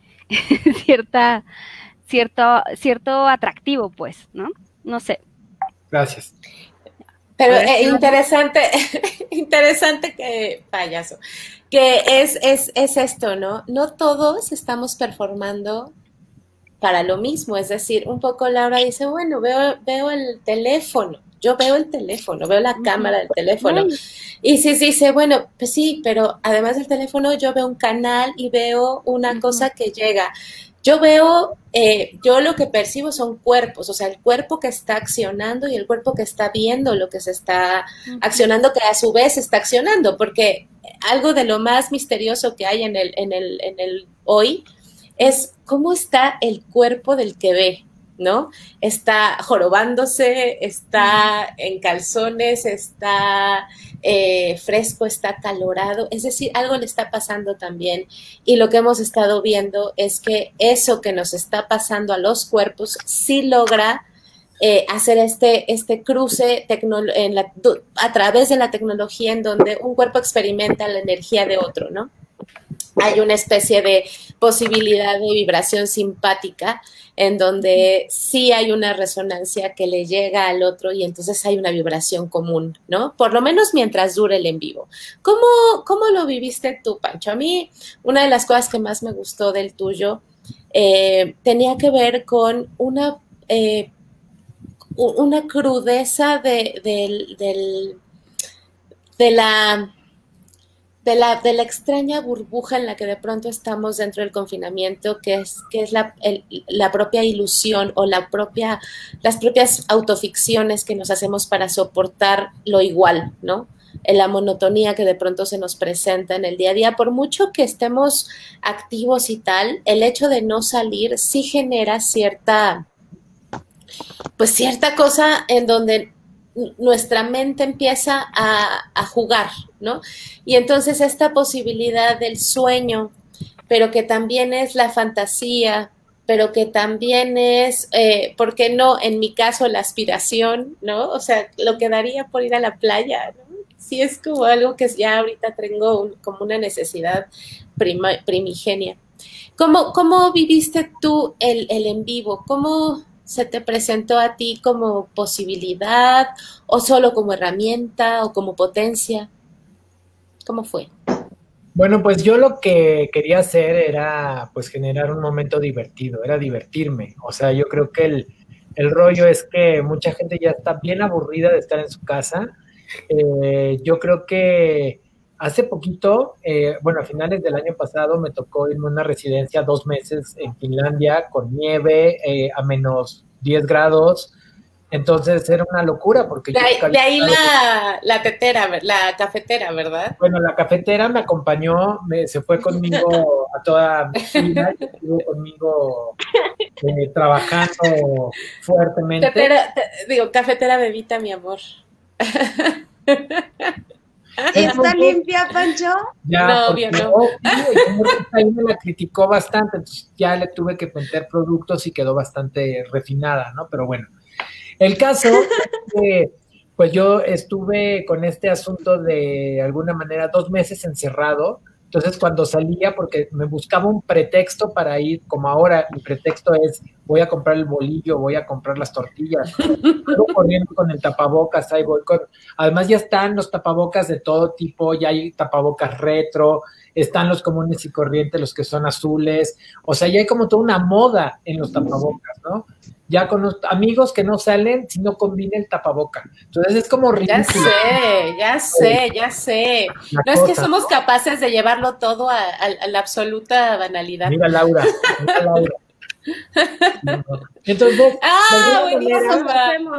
cierto atractivo, pues, ¿no? No sé. Gracias. Pero interesante que, payaso, que es esto, ¿no? No todos estamos performando para lo mismo, es decir, un poco Laura dice, bueno, veo el teléfono, yo veo el teléfono, veo la cámara del teléfono, y sí dice, bueno, pues sí, pero además del teléfono yo veo un canal y veo una cosa que llega. Yo lo que percibo son cuerpos, o sea, el cuerpo que está accionando y el cuerpo que está viendo lo que se está accionando, que a su vez está accionando, porque algo de lo más misterioso que hay en el hoy es cómo está el cuerpo del que ve, ¿no? Está jorobándose, está en calzones, está fresco, está acalorado, es decir, algo le está pasando también, y lo que hemos estado viendo es que eso que nos está pasando a los cuerpos sí logra hacer este cruce a través de la tecnología, en donde un cuerpo experimenta la energía de otro, ¿no? Hay una especie de posibilidad de vibración simpática en donde sí hay una resonancia que le llega al otro y entonces hay una vibración común, ¿no? Por lo menos mientras dure el en vivo. ¿Cómo lo viviste tú, Pancho? A mí, una de las cosas que más me gustó del tuyo tenía que ver con una crudeza de la extraña burbuja en la que de pronto estamos dentro del confinamiento, que es la propia ilusión o las propias autoficciones que nos hacemos para soportar lo igual, ¿no? en la monotonía que de pronto se nos presenta en el día a día. Por mucho que estemos activos y tal, el hecho de no salir sí genera cierta cosa en donde nuestra mente empieza a jugar, ¿no? Y entonces esta posibilidad del sueño, pero que también es la fantasía, pero que también es, ¿por qué no? En mi caso, la aspiración, ¿no? O sea, lo que daría por ir a la playa, ¿no? Sí, es como algo que ya ahorita tengo como una necesidad primigenia. ¿Cómo viviste tú el en vivo? ¿Cómo se te presentó a ti como posibilidad o solo como herramienta o como potencia? ¿Cómo fue? Bueno, pues yo lo que quería hacer era pues generar un momento divertido, era divertirme. O sea, yo creo que el rollo es que mucha gente ya está bien aburrida de estar en su casa. Yo creo que hace poquito, bueno, a finales del año pasado me tocó irme a una residencia 2 meses en Finlandia con nieve, a menos 10 grados. Entonces era una locura porque de ahí la cafetera, ¿verdad? Bueno, la cafetera me acompañó, se fue conmigo a toda China, estuvo conmigo trabajando fuertemente. Cafetera bebita, mi amor. ¿Está limpia, Pancho? Ya, no, obvio no. Ahí me la criticó bastante, entonces ya le tuve que meter productos y quedó bastante refinada, ¿no? Pero bueno. El caso es que, pues yo estuve con este asunto de alguna manera 2 meses encerrado, entonces cuando salía, porque me buscaba un pretexto para ir, como ahora, mi pretexto es, voy a comprar el bolillo, voy a comprar las tortillas, luego corriendo con el tapabocas, ahí voy además ya están los tapabocas de todo tipo, ya hay tapabocas retro, están los comunes y corrientes, los que son azules, o sea, ya hay como toda una moda en los tapabocas, ¿no? Ya con los amigos que no salen si no combina el tapaboca. Entonces es como ridículo. Ya sé. No es que somos capaces de llevarlo todo a la absoluta banalidad. Mira Laura. Entonces, buenísima.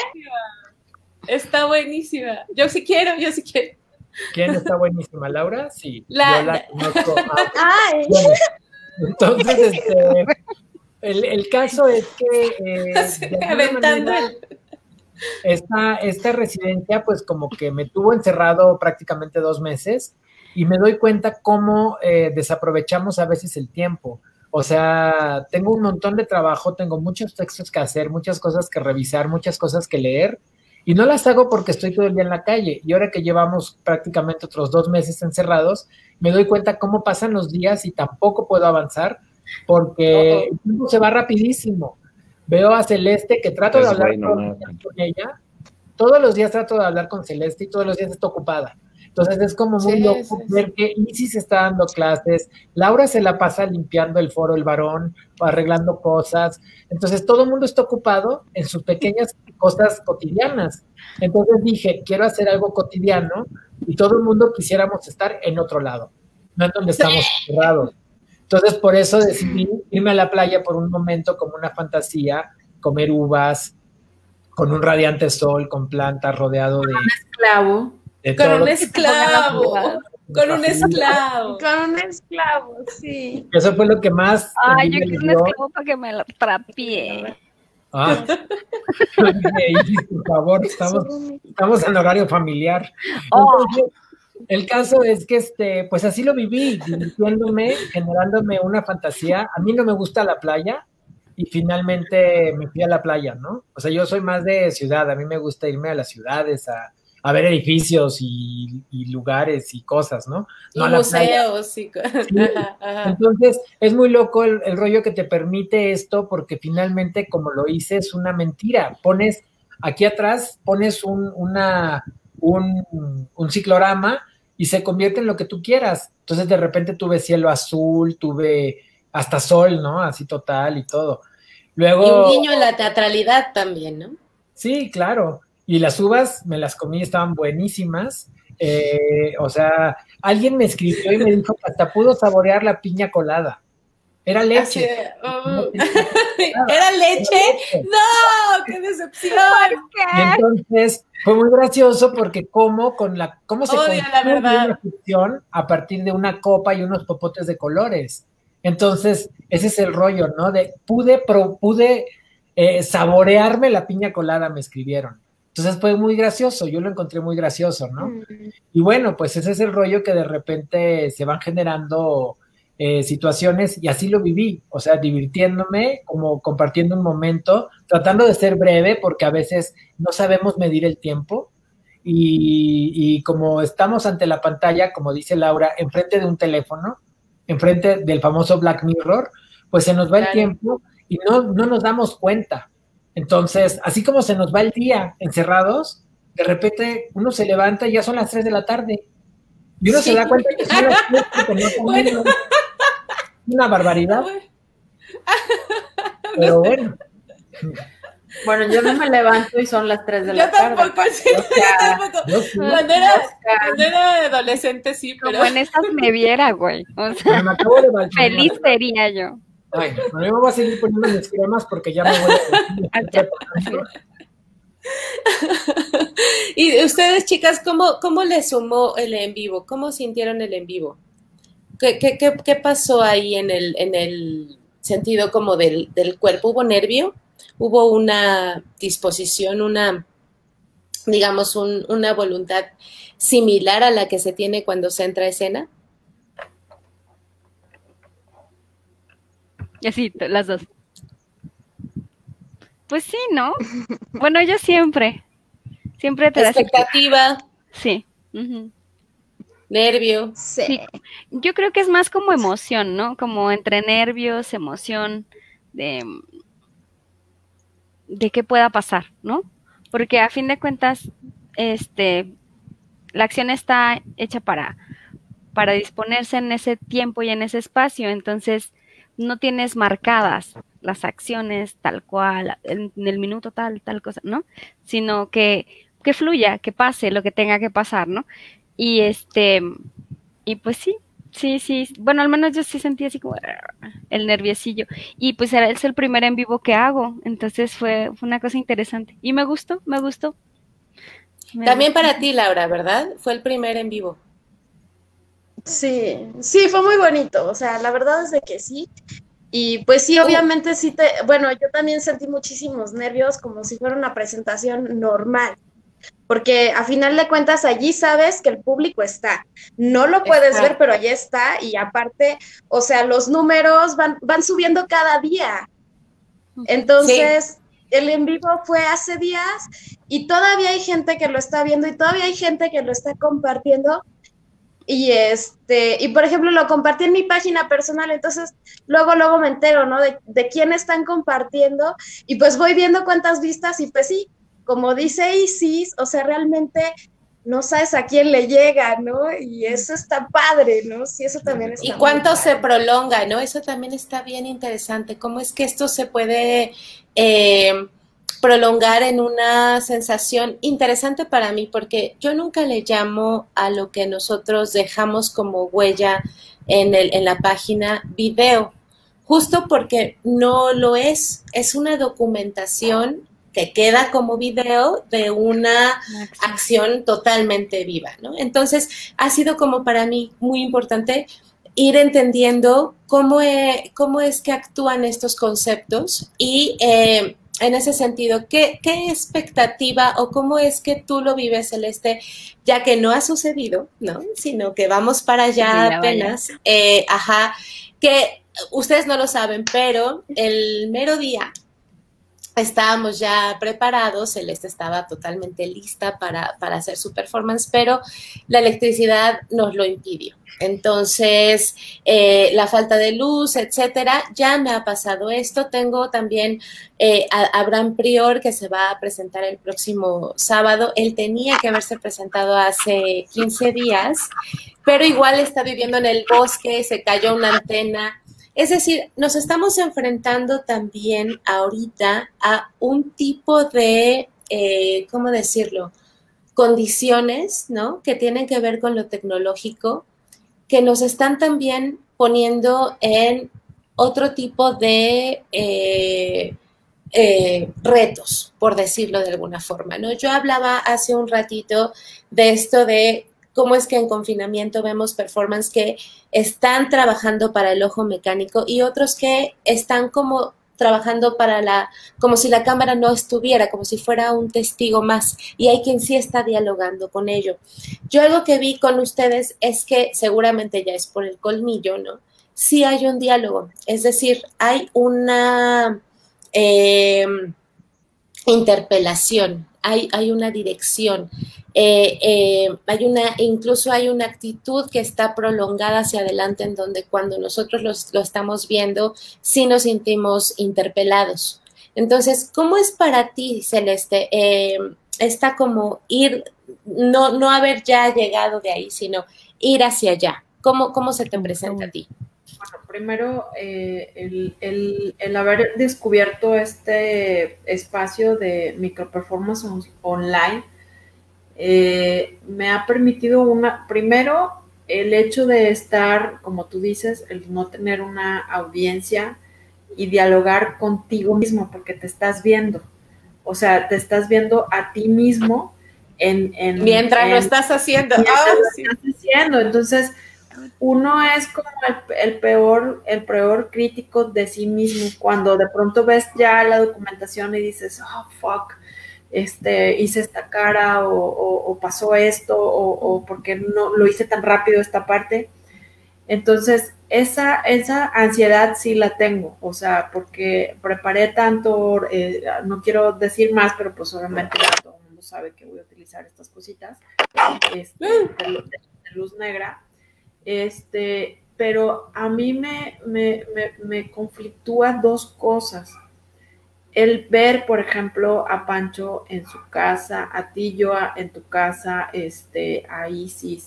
Está buenísima. Yo sí quiero. ¿Quién está buenísima? ¿Laura? Sí. Yo la conozco. Bueno, entonces, el caso es que esta residencia pues como que me tuvo encerrado prácticamente 2 meses y me doy cuenta cómo desaprovechamos a veces el tiempo. O sea, tengo un montón de trabajo, tengo muchos textos que hacer, muchas cosas que revisar, muchas cosas que leer y no las hago porque estoy todo el día en la calle. Y ahora que llevamos prácticamente otros 2 meses encerrados, me doy cuenta cómo pasan los días y tampoco puedo avanzar porque el tiempo se va rapidísimo. Veo a Celeste que trato de hablar con ella. Todos los días trato de hablar con Celeste y todos los días está ocupada. Entonces es como muy loco ver que Isis se está dando clases, Laura se la pasa limpiando el foro El Varón, arreglando cosas. Entonces todo el mundo está ocupado en sus pequeñas cosas cotidianas. Entonces dije, quiero hacer algo cotidiano y todo el mundo quisiéramos estar en otro lado, no en donde estamos cerrados. Entonces, por eso decidí irme a la playa por un momento como una fantasía, comer uvas, con un radiante sol, con plantas, rodeado de... Un esclavo. Con un esclavo, sí. Eso fue lo que más... Yo quiero un esclavo para que me lo trapie. Por favor, estamos en horario familiar. Entonces, el caso es que, pues así lo viví, divirtiéndome, generándome una fantasía. A mí no me gusta la playa y finalmente me fui a la playa, ¿no? O sea, yo soy más de ciudad, a mí me gusta irme a las ciudades, a ver edificios y lugares y cosas, ¿no? No y museos. Sí. Entonces, es muy loco el rollo que te permite esto porque finalmente, como lo hice, es una mentira. Pones, aquí atrás, pones un ciclorama y se convierte en lo que tú quieras. Entonces, de repente tuve cielo azul, tuve hasta sol, ¿no? Así total y todo. Luego, y un guiño a la teatralidad también, ¿no? Sí, claro. Y las uvas me las comí, estaban buenísimas. O sea, alguien me escribió y me dijo que hasta pudo saborear la piña colada. Era Así leche. de, ¿era leche? ¡No! ¡Qué decepción! Y entonces fue muy gracioso porque cómo se Odio la construye verdad. una ficción a partir de una copa y unos popotes de colores. Entonces, ese es el rollo, ¿no? Pude saborearme la piña colada, me escribieron. Entonces fue muy gracioso, yo lo encontré muy gracioso, ¿no? Y bueno, pues ese es el rollo que de repente se van generando situaciones y así lo viví, o sea, divirtiéndome, como compartiendo un momento, tratando de ser breve porque a veces no sabemos medir el tiempo y como estamos ante la pantalla, como dice Laura, enfrente de un teléfono, enfrente del famoso Black Mirror, pues se nos va el tiempo y no nos damos cuenta. Entonces, así como se nos va el día encerrados, de repente uno se levanta y ya son las 3 de la tarde. Y uno se da cuenta que son las 3 porque no bueno. Una barbaridad. Pero bueno. Bueno, yo no me levanto y son las 3 de la tarde. Yo tampoco. Cuando era adolescente, sí, pero... Como en esas me viera, güey. O sea, me acabo de feliz sería yo. Bueno, yo me voy a seguir poniendo mis cremas porque ya me voy a... Y ustedes, chicas, ¿cómo les sumó el en vivo? ¿Cómo sintieron el en vivo? ¿Qué pasó ahí en el sentido como del cuerpo? ¿Hubo nervio? ¿Hubo una disposición, digamos, una voluntad similar a la que se tiene cuando se entra a escena? Y así, las dos. Pues sí, ¿no? Bueno, yo siempre te das expectativa. Sí. Nervio. Sí. Yo creo que es más como emoción, ¿no? Como entre nervios, emoción, de qué pueda pasar, ¿no? Porque a fin de cuentas, la acción está hecha para disponerse en ese tiempo y en ese espacio, entonces no tienes marcadas las acciones tal cual, en el minuto tal cosa, ¿no? Sino que fluya, que pase lo que tenga que pasar, ¿no? Y y pues sí, bueno, al menos yo sí sentí así como el nerviosillo, y pues es el primer en vivo que hago, entonces fue una cosa interesante, y me gustó. También para ti, Laura, ¿verdad? Fue el primer en vivo. Sí, fue muy bonito, o sea, la verdad es de que sí, y pues sí, obviamente sí bueno, yo también sentí muchísimos nervios como si fuera una presentación normal, porque a final de cuentas allí sabes que el público está, no lo puedes ver, pero allí está, y aparte, o sea, los números van subiendo cada día, entonces... Sí. El en vivo fue hace días y todavía hay gente que lo está viendo y todavía hay gente que lo está compartiendo. Y por ejemplo, lo compartí en mi página personal, entonces luego me entero, ¿no? De quién están compartiendo, y pues voy viendo cuántas vistas, y pues sí, como dice Isis, o sea, realmente no sabes a quién le llega, ¿no? Y eso está padre, ¿no? Sí, eso también está. Y cuánto se prolonga, ¿no? Eso también está bien interesante. ¿Cómo es que esto se puede prolongar en una sensación interesante para mí? Porque yo nunca le llamo a lo que nosotros dejamos como huella en la página video, justo porque no lo es una documentación que queda como video de una acción totalmente viva, ¿no? Entonces, ha sido como para mí muy importante ir entendiendo cómo es que actúan estos conceptos y en ese sentido, ¿qué expectativa o cómo es que tú lo vives, Celeste, ya que no ha sucedido, ¿no? Sino que vamos para allá apenas, que ustedes no lo saben, pero el mero día estábamos ya preparados, Celeste estaba totalmente lista para hacer su performance, pero la electricidad nos lo impidió. Entonces, la falta de luz, etcétera, ya me ha pasado esto. Tengo también a Abraham Prior, que se va a presentar el próximo sábado. Él tenía que haberse presentado hace 15 días, pero igual está viviendo en el bosque, se cayó una antena. Es decir, nos estamos enfrentando también ahorita a un tipo de, ¿cómo decirlo?, condiciones, ¿no?, que tienen que ver con lo tecnológico, que nos están también poniendo en otro tipo de retos, por decirlo de alguna forma, ¿no? Yo hablaba hace un ratito de esto de cómo es que en confinamiento vemos performance que están trabajando para el ojo mecánico y otros que están como trabajando como si la cámara no estuviera, como si fuera un testigo más, y hay quien sí está dialogando con ello. Yo algo que vi con ustedes es que seguramente ya es por el colmillo, ¿no? Sí hay un diálogo, es decir, hay una interpelación, hay una dirección, incluso hay una actitud que está prolongada hacia adelante en donde cuando nosotros lo estamos viendo, sí nos sentimos interpelados. Entonces, ¿cómo es para ti, Celeste, esta como ir, no haber ya llegado de ahí, sino ir hacia allá? ¿Cómo se te presenta a ti? Bueno, primero, el haber descubierto este espacio de microperformance online me ha permitido primero, el hecho de estar, como tú dices, el no tener una audiencia y dialogar contigo mismo, porque te estás viendo. O sea, te estás viendo a ti mismo mientras lo estás haciendo. Entonces, uno es como el peor crítico de sí mismo cuando de pronto ves ya la documentación y dices, oh, fuck, hice esta cara o pasó esto o porque no lo hice tan rápido esta parte. Entonces, esa ansiedad sí la tengo, o sea, porque preparé tanto, no quiero decir más, pero pues obviamente ya todo el mundo sabe que voy a utilizar estas cositas de luz negra. Pero a mí me conflictúa dos cosas. El ver, por ejemplo, a Pancho en su casa, a ti, Joa, en tu casa, a Isis,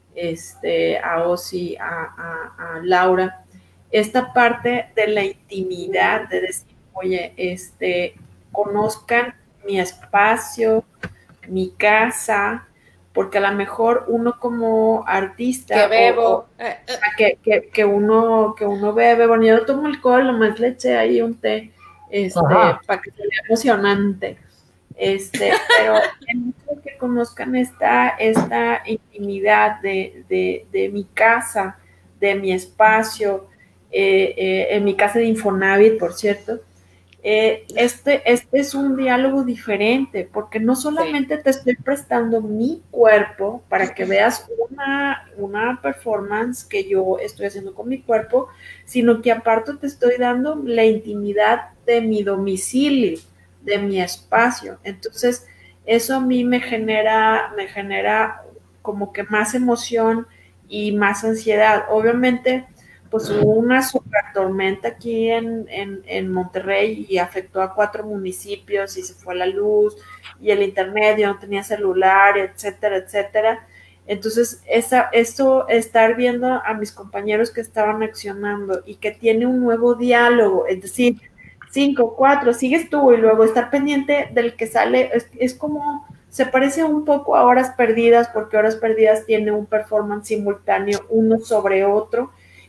a Osi, a Laura, esta parte de la intimidad, de decir, oye, conozcan mi espacio, mi casa, porque a lo mejor uno como artista que bebo que uno bebe, bueno, yo no tomo alcohol, nomás le eché ahí un té para que sea emocionante, pero que conozcan esta intimidad de mi casa, de mi espacio, en mi casa de Infonavit, por cierto. Este es un diálogo diferente, porque no solamente te estoy prestando mi cuerpo para que veas una performance que yo estoy haciendo con mi cuerpo, sino que aparte te estoy dando la intimidad de mi domicilio, de mi espacio. Entonces, eso a mí me genera como que más emoción y más ansiedad. Obviamente, pues hubo una super tormenta aquí en Monterrey y afectó a 4 municipios y se fue la luz y el internet, yo no tenía celular, etcétera, etcétera. Entonces, estar viendo a mis compañeros que estaban accionando y que tiene un nuevo diálogo, es decir, 5, 4, sigues tú y luego estar pendiente del que sale, es como, se parece un poco a Horas Perdidas, porque Horas Perdidas tiene un performance simultáneo uno sobre otro.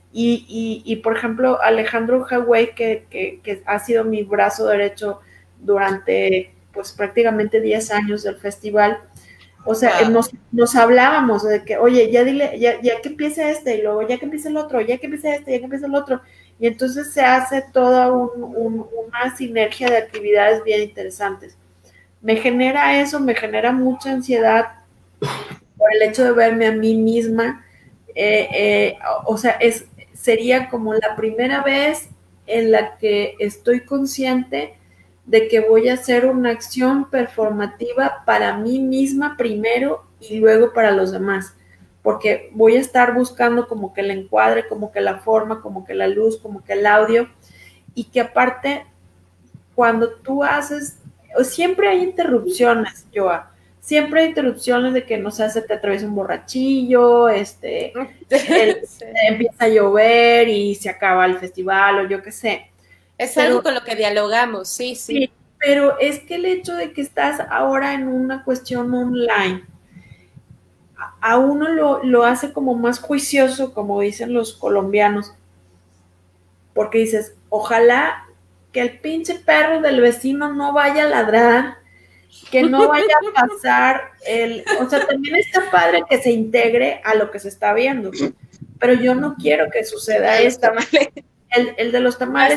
Y por ejemplo, Alejandro Hayway, que ha sido mi brazo derecho durante pues prácticamente 10 años del festival, o sea, nos hablábamos de que, oye, ya dile, ya que empiece y luego ya que empiece el otro, ya que empiece ya que empiece el otro, y entonces se hace toda una sinergia de actividades bien interesantes. Me genera eso, me genera mucha ansiedad por el hecho de verme a mí misma, o sea, sería como la primera vez en la que estoy consciente de que voy a hacer una acción performativa para mí misma primero y luego para los demás, porque voy a estar buscando como que el encuadre, como que la forma, como que la luz, como que el audio, y que aparte, cuando tú haces, siempre hay interrupciones, Joa. Siempre hay interrupciones de que, no sé, se te atraviesa un borrachillo, empieza a llover y se acaba el festival o yo qué sé. Es algo con lo que dialogamos, sí. Pero es que el hecho de que estás ahora en una cuestión online, a uno lo hace como más juicioso, como dicen los colombianos, porque dices, ojalá que el pinche perro del vecino no vaya a ladrar, que no vaya a pasar o sea, también está padre que se integre a lo que se está viendo, pero yo no quiero que suceda esto. El de los tamales.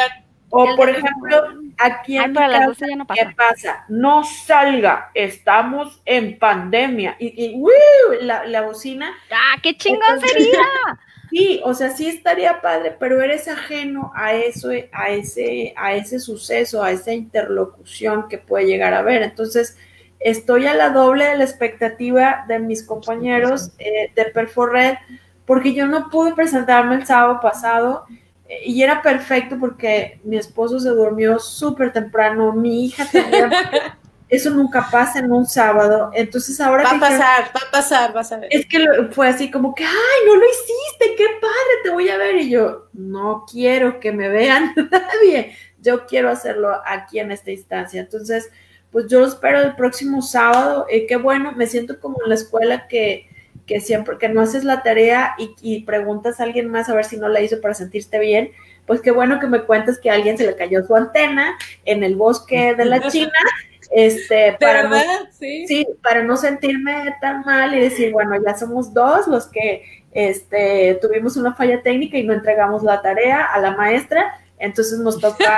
O, por ejemplo, aquí en mi casa, ¿qué pasa? No salga, estamos en pandemia. Y la bocina. ¡Ah, qué chingón sería! Sí, o sea, sí estaría padre, pero eres ajeno a eso, a ese suceso, a esa interlocución que puede llegar a haber. Entonces, estoy a la doble de la expectativa de mis compañeros de Perforred, porque yo no pude presentarme el sábado pasado y era perfecto porque mi esposo se durmió súper temprano, mi hija también. Eso nunca pasa en un sábado. Entonces ahora va a pasar, vas a ver. Es que fue así como que, ay, no lo hiciste, qué padre, te voy a ver. Y yo, no quiero que me vean nadie, yo quiero hacerlo aquí en esta instancia. Entonces, pues yo lo espero el próximo sábado. Qué bueno, me siento como en la escuela que siempre, que no haces la tarea y preguntas a alguien más a ver si no la hizo para sentirte bien. Pues qué bueno que me cuentas que a alguien se le cayó su antena en el bosque de la China. Para no, sí, para no sentirme tan mal y decir, bueno, ya somos dos los que tuvimos una falla técnica y no entregamos la tarea a la maestra, entonces nos toca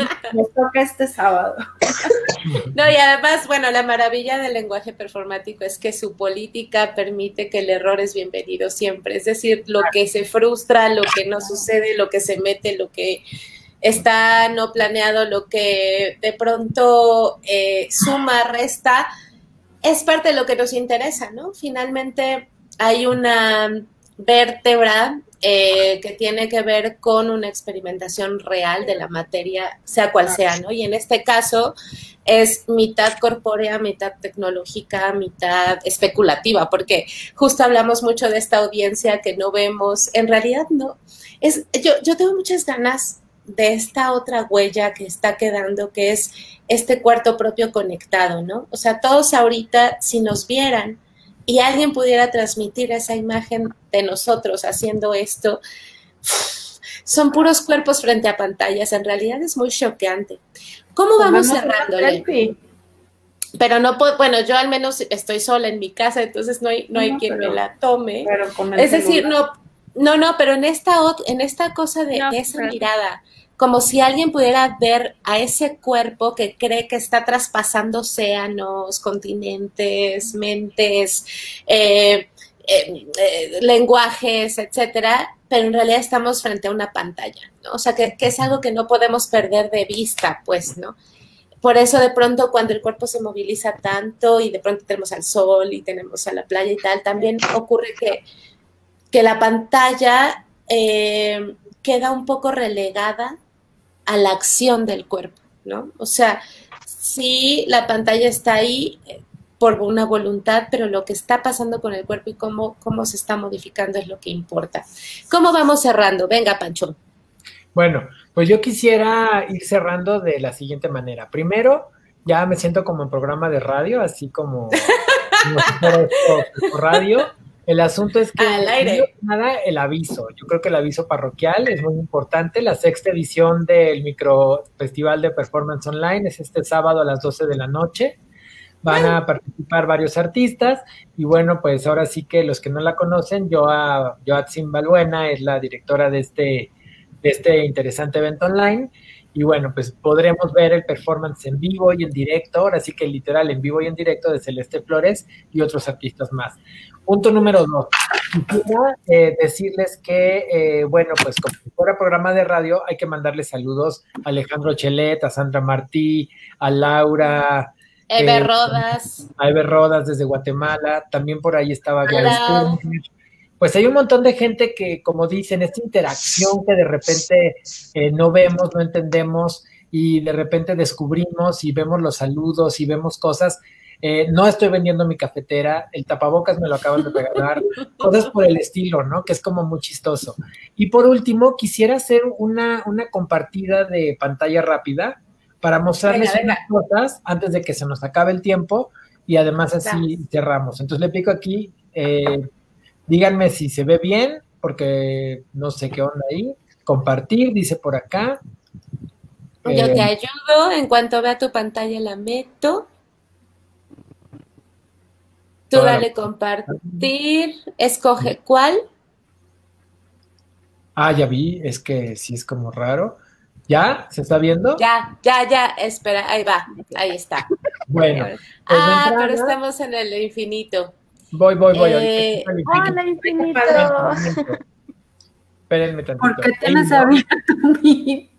este sábado. No, y además, bueno, la maravilla del lenguaje performático es que su política permite que el error es bienvenido siempre, es decir, lo que se frustra, lo que no sucede, lo que se mete, lo que está no planeado, lo que de pronto suma, resta, es parte de lo que nos interesa, ¿no? Finalmente hay una vértebra que tiene que ver con una experimentación real de la materia, sea cual sea, ¿no? Y en este caso es mitad corpórea, mitad tecnológica, mitad especulativa, porque justo hablamos mucho de esta audiencia que no vemos, en realidad no, yo tengo muchas ganas de esta otra huella que está quedando, que es este cuarto propio conectado, ¿no? O sea, todos ahorita, si nos vieran y alguien pudiera transmitir esa imagen de nosotros haciendo esto, son puros cuerpos frente a pantallas, en realidad es muy choqueante. ¿Cómo vamos cerrándole? Pero no puedo, bueno, yo al menos estoy sola en mi casa, entonces no hay quien me la tome. Es decir, no, pero en esta cosa de esa mirada, como si alguien pudiera ver a ese cuerpo que cree que está traspasando océanos, continentes, mentes, lenguajes, etcétera, pero en realidad estamos frente a una pantalla, ¿no? O sea, que es algo que no podemos perder de vista, pues, ¿no? Por eso de pronto cuando el cuerpo se moviliza tanto y de pronto tenemos al sol y tenemos a la playa y tal, también ocurre que la pantalla queda un poco relegada a la acción del cuerpo, ¿no? O sea, sí, la pantalla está ahí por una voluntad, pero lo que está pasando con el cuerpo y cómo se está modificando es lo que importa. ¿Cómo vamos cerrando? Venga, Pancho. Bueno, pues yo quisiera ir cerrando de la siguiente manera. Primero, ya me siento como en programa de radio, así como si fuera esto radio. El asunto es que nada, el aviso. Yo creo que el aviso parroquial es muy importante. La 6ª edición del Micro Festival de Performance Online es este sábado a las 12 de la noche. Van a participar varios artistas y bueno, pues ahora sí que los que no la conocen, Joatzin Balbuena es la directora de este interesante evento online. Y bueno, pues podremos ver el performance en vivo y en directo, ahora sí que literal en vivo y en directo de Celeste Flores y otros artistas más. Punto número 2. Quisiera decirles que, bueno, pues como si fuera programa de radio, hay que mandarle saludos a Alejandro Chelet, a Sandra Martí, a Laura. Eber Rodas. A Eber Rodas desde Guatemala. También por ahí estaba Gladys. Pues hay un montón de gente que, como dicen, esta interacción que de repente no vemos, no entendemos y de repente descubrimos y vemos los saludos y vemos cosas. No estoy vendiendo mi cafetera, el tapabocas me lo acaban de regalar, cosas por el estilo, ¿no? Que es como muy chistoso. Y por último, quisiera hacer una compartida de pantalla rápida para mostrarles unas cosas antes de que se nos acabe el tiempo y además así cerramos. Entonces le pico aquí... díganme si se ve bien, porque no sé qué onda ahí. compartir, dice por acá. Yo te ayudo, en cuanto vea tu pantalla la meto. Tú dale compartir, escoge cuál. Ya vi, es que sí es como raro. ¿Ya? ¿Se está viendo? Ya, espera, ahí va, ahí está. Bueno. Pues pero estamos en el infinito. Voy. ¡Hola, infinito! Espérenme tantito. ¿Por qué tienes abierto mi?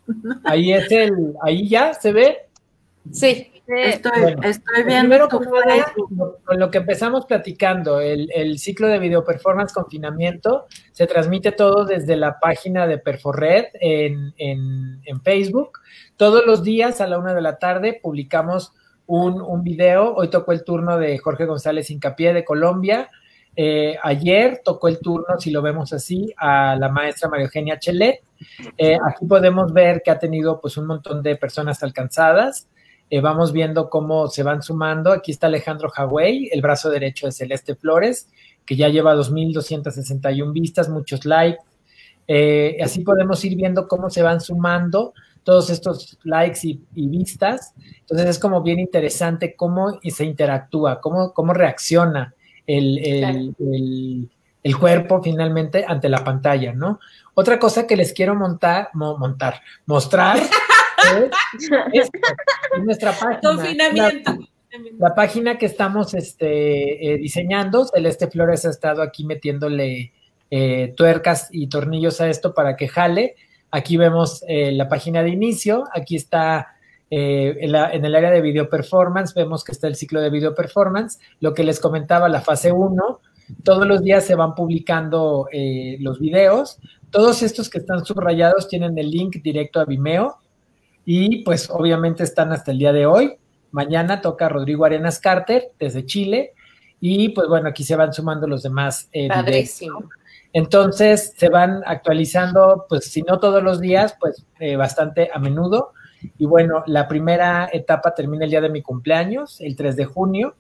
Ahí ya, ¿se ve? Sí. Estoy viendo tu Facebook. Con lo que empezamos platicando, el ciclo de video performance confinamiento se transmite todo desde la página de Perforred en Facebook. Todos los días a la 1 de la tarde publicamos un video. Hoy tocó el turno de Jorge González Hincapié de Colombia. Ayer tocó el turno, si lo vemos así, a la maestra María Eugenia Chelet. Aquí podemos ver que ha tenido pues un montón de personas alcanzadas. Vamos viendo cómo se van sumando. Aquí está Alejandro Jagüey, el brazo derecho de Celeste Flores, que ya lleva 2,261 vistas, muchos likes. Así podemos ir viendo cómo se van sumando todos estos likes y vistas. Entonces es como bien interesante cómo se interactúa, cómo reacciona el cuerpo finalmente ante la pantalla, ¿no? Otra cosa que les quiero mostrar es nuestra página. Confinamiento. La página que estamos diseñando. Celeste Flores ha estado aquí metiéndole tuercas y tornillos a esto para que jale. Aquí vemos la página de inicio. Aquí está en el área de video performance. Vemos que está el ciclo de video performance. Lo que les comentaba, la fase 1. Todos los días se van publicando los videos. Todos estos que están subrayados tienen el link directo a Vimeo. Y pues obviamente están hasta el día de hoy. Mañana toca Rodrigo Arenas Carter desde Chile. Y pues bueno, aquí se van sumando los demás Padrísimo. videos, ¿no? Entonces se van actualizando, pues si no todos los días, pues bastante a menudo. Y bueno, la primera etapa termina el día de mi cumpleaños, el 3 de junio.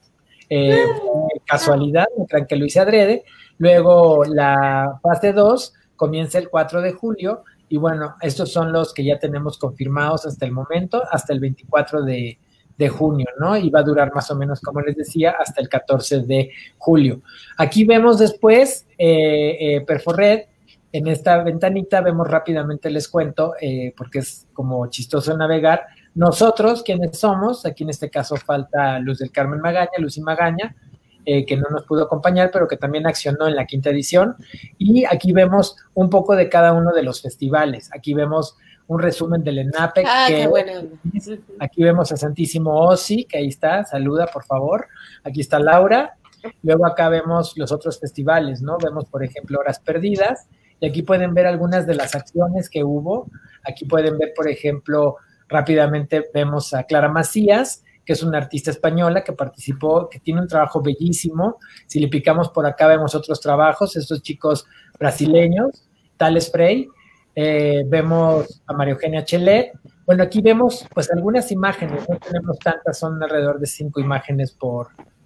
Casualidad, no crean que lo hice adrede. Luego la fase 2 comienza el 4 de julio. Y bueno, estos son los que ya tenemos confirmados hasta el momento, hasta el 24 de junio, ¿no? Y va a durar más o menos, como les decía, hasta el 14 de julio. Aquí vemos después Perforred. En esta ventanita vemos rápidamente, les cuento, porque es como chistoso navegar. Nosotros, ¿quiénes somos? Aquí en este caso falta Lucy Magaña, que no nos pudo acompañar, pero que también accionó en la 5ª edición. Y aquí vemos un poco de cada uno de los festivales. Aquí vemos un resumen del ENAPEC. Qué bueno. Aquí vemos a Santísimo Osi, que ahí está, saluda, por favor. Aquí está Laura. Luego acá vemos los otros festivales, ¿no? Vemos, por ejemplo, Horas Perdidas. Y aquí pueden ver algunas de las acciones que hubo. Aquí pueden ver, por ejemplo, rápidamente vemos a Clara Macías, que es una artista española que participó, que tiene un trabajo bellísimo. Si le picamos por acá vemos otros trabajos, estos chicos brasileños, Tales Frey. Vemos a María Eugenia Chelet. Bueno, aquí vemos pues algunas imágenes, no tenemos tantas, son alrededor de 5 imágenes por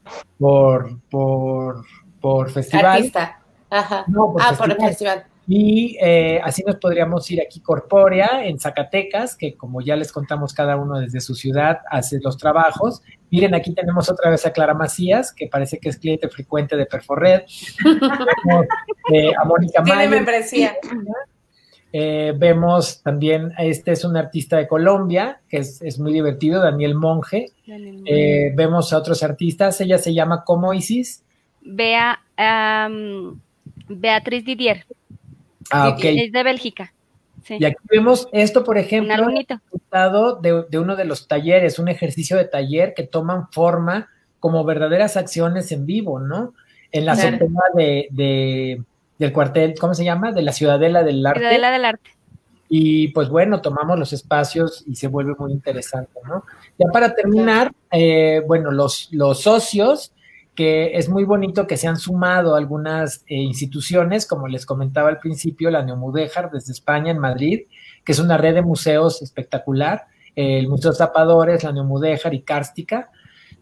festival. Artista. Ajá. No, por el festival. Y así nos podríamos ir aquí Corpórea, en Zacatecas, que como ya les contamos, cada uno desde su ciudad hace los trabajos. Miren, aquí tenemos otra vez a Clara Macías, que parece que es cliente frecuente de Perforred. Vemos a Mónica Mayo. Tiene membresía. Vemos también, este es un artista de Colombia, que es muy divertido, Daniel Monge. Vemos a otros artistas, ella se llama ¿cómo, Isis? Beatriz Didier. Ok. Es de Bélgica. Sí. Y aquí vemos esto, por ejemplo, un resultado de uno de los talleres, un ejercicio de taller que toman forma como verdaderas acciones en vivo, ¿no? En la azotea del cuartel, ¿cómo se llama? De la Ciudadela del Arte. Ciudadela del Arte. Y pues bueno, tomamos los espacios y se vuelve muy interesante, ¿no? Ya para terminar, bueno, los socios, que es muy bonito que se han sumado algunas instituciones, como les comentaba al principio, la Neomudéjar desde España, en Madrid, que es una red de museos espectacular, el Museo Zapadores, la Neomudéjar y Cárstica.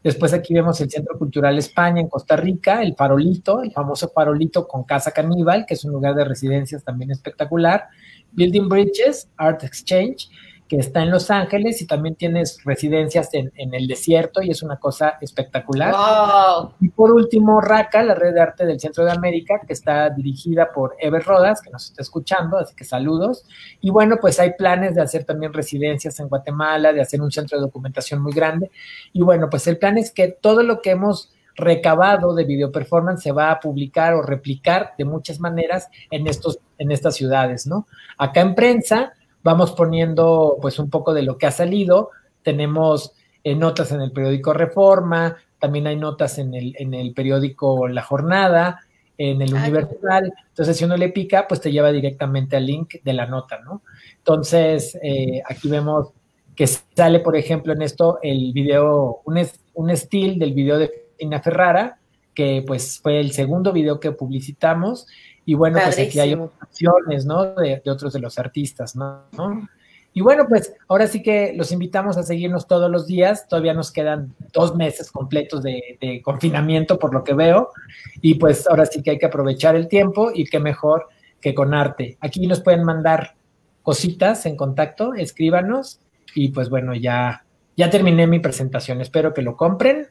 Después aquí vemos el Centro Cultural España en Costa Rica, el Farolito, el famoso Farolito con Casa Caníbal, que es un lugar de residencias también espectacular. Building Bridges, Art Exchange, que está en Los Ángeles y también tienes residencias en el desierto y es una cosa espectacular. Wow. Y por último, RACA, la Red de Arte del Centro de América, que está dirigida por Ever Rodas, que nos está escuchando, así que saludos. Y bueno, pues hay planes de hacer también residencias en Guatemala, de hacer un centro de documentación muy grande. Y bueno, pues el plan es que todo lo que hemos recabado de video performance se va a publicar o replicar de muchas maneras en estas ciudades, ¿no? Acá en prensa vamos poniendo pues un poco de lo que ha salido. Tenemos notas en el periódico Reforma, también hay notas en el periódico La Jornada, en el Universal. Entonces, si uno le pica, pues te lleva directamente al link de la nota, ¿no? Entonces, aquí vemos que sale, por ejemplo, en esto el video, un still del video de Ina Ferrara, que pues fue el segundo video que publicitamos. Y bueno, pues aquí hay opciones, ¿no? De otros de los artistas, ¿no? Y bueno, pues ahora sí que los invitamos a seguirnos todos los días. Todavía nos quedan 2 meses completos de confinamiento, por lo que veo. Y pues ahora sí que hay que aprovechar el tiempo y qué mejor que con arte. Aquí nos pueden mandar cositas en contacto, escríbanos. Y pues bueno, ya terminé mi presentación. Espero que lo compren.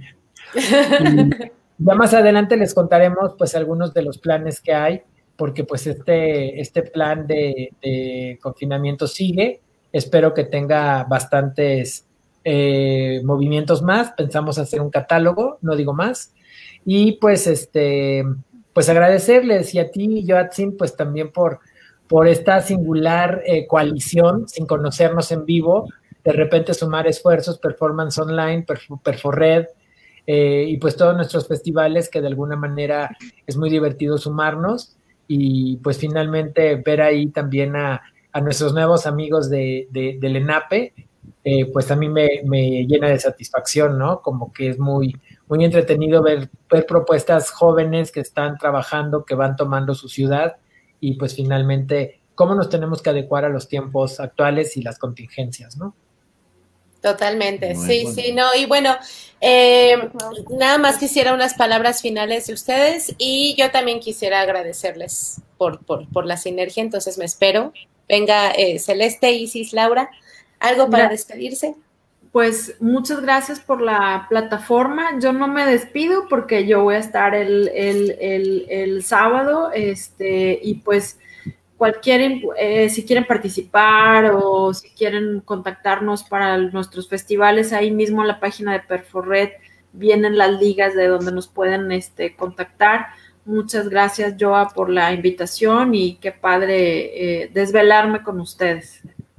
Ya más adelante les contaremos pues algunos de los planes que hay, porque pues este plan de confinamiento sigue. Espero que tenga bastantes movimientos más. Pensamos hacer un catálogo, no digo más. Y pues pues agradecerles, y a ti y Yoatzin pues también por esta singular coalición, sin conocernos en vivo, de repente sumar esfuerzos, Performance Online, Perforred, y pues todos nuestros festivales, que de alguna manera es muy divertido sumarnos, y pues finalmente ver ahí también a nuestros nuevos amigos del ENAPE, pues a mí me llena de satisfacción, ¿no? Como que es muy, muy entretenido ver propuestas jóvenes que están trabajando, que van tomando su ciudad, y pues finalmente cómo nos tenemos que adecuar a los tiempos actuales y las contingencias, ¿no? Totalmente, sí, no, y bueno, nada más quisiera unas palabras finales de ustedes, y yo también quisiera agradecerles por la sinergia. Entonces me espero. Venga, Celeste, Isis, Laura, ¿algo para despedirse? Pues muchas gracias por la plataforma. Yo no me despido porque yo voy a estar el sábado, y pues si quieren participar o si quieren contactarnos para nuestros festivales, ahí mismo en la página de Perforred vienen las ligas de donde nos pueden contactar. Muchas gracias, Joa, por la invitación, y qué padre desvelarme con ustedes.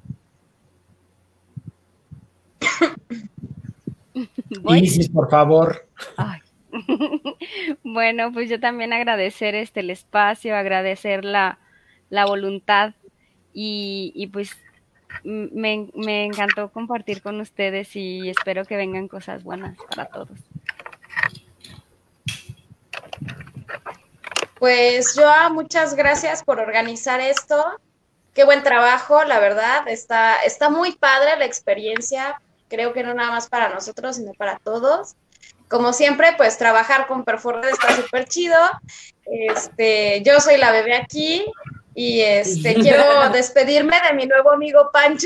Isis, por favor. Ay. Bueno, pues yo también agradecer el espacio, agradecer la voluntad, y pues me encantó compartir con ustedes, y espero que vengan cosas buenas para todos. Pues Joa, muchas gracias por organizar esto. Qué buen trabajo, la verdad. Está muy padre la experiencia. Creo que no nada más para nosotros, sino para todos. Como siempre, pues trabajar con Perforred está súper chido. Yo soy la bebé aquí, y quiero despedirme de mi nuevo amigo Pancho.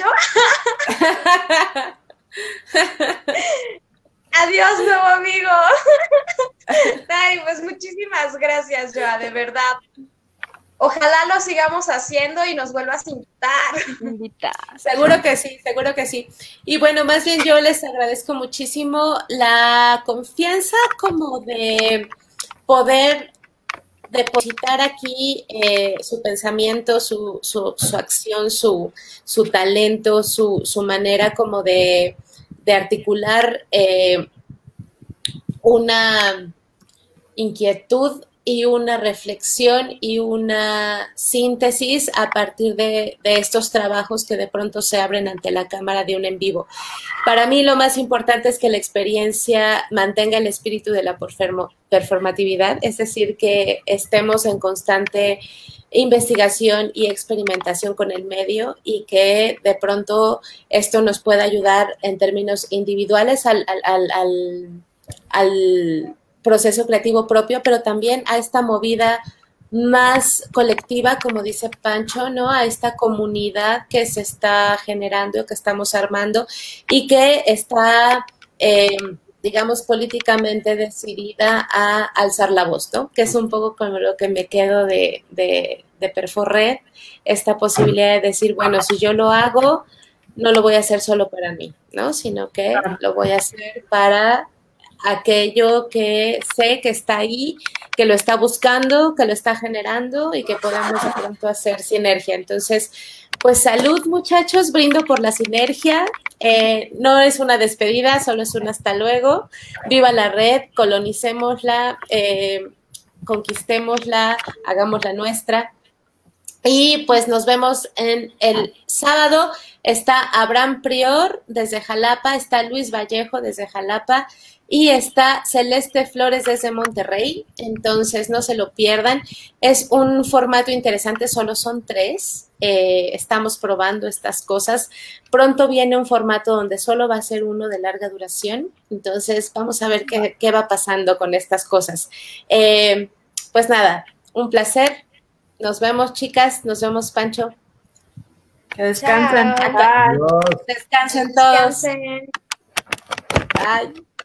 Adiós, nuevo amigo. Ay, pues muchísimas gracias, Joa, de verdad. Ojalá lo sigamos haciendo y nos vuelvas a invitar. Seguro que sí, seguro que sí. Y bueno, más bien yo les agradezco muchísimo la confianza como de poder depositar aquí su pensamiento, su acción, su talento, su manera como de articular una inquietud y una reflexión y una síntesis a partir de estos trabajos que de pronto se abren ante la cámara de un en vivo. Para mí lo más importante es que la experiencia mantenga el espíritu de la performatividad, es decir, que estemos en constante investigación y experimentación con el medio y que de pronto esto nos pueda ayudar en términos individuales al proceso creativo propio, pero también a esta movida más colectiva, como dice Pancho, ¿no? A esta comunidad que se está generando, que estamos armando y que está, digamos, políticamente decidida a alzar la voz, ¿no? Que es un poco como lo que me quedo de Perforred, esta posibilidad de decir, bueno, si yo lo hago, no lo voy a hacer solo para mí, ¿no? Sino que lo voy a hacer para aquello que sé que está ahí, que lo está buscando, que lo está generando y que podamos de pronto hacer sinergia. Entonces, pues salud, muchachos, brindo por la sinergia. No es una despedida, solo es un hasta luego. Viva la red, colonicémosla, conquistémosla, hagámosla nuestra. Y pues nos vemos en el sábado. Está Abraham Prior desde Jalapa, está Luis Vallejo desde Jalapa y está Celeste Flores desde Monterrey. Entonces no se lo pierdan. Es un formato interesante, solo son 3. Estamos probando estas cosas. Pronto viene un formato donde solo va a ser uno de larga duración. Entonces vamos a ver qué va pasando con estas cosas. Pues nada, un placer. Nos vemos, chicas. Nos vemos, Pancho. Que descansen. Chao. Bye. Descansen todos. Descansen. Bye.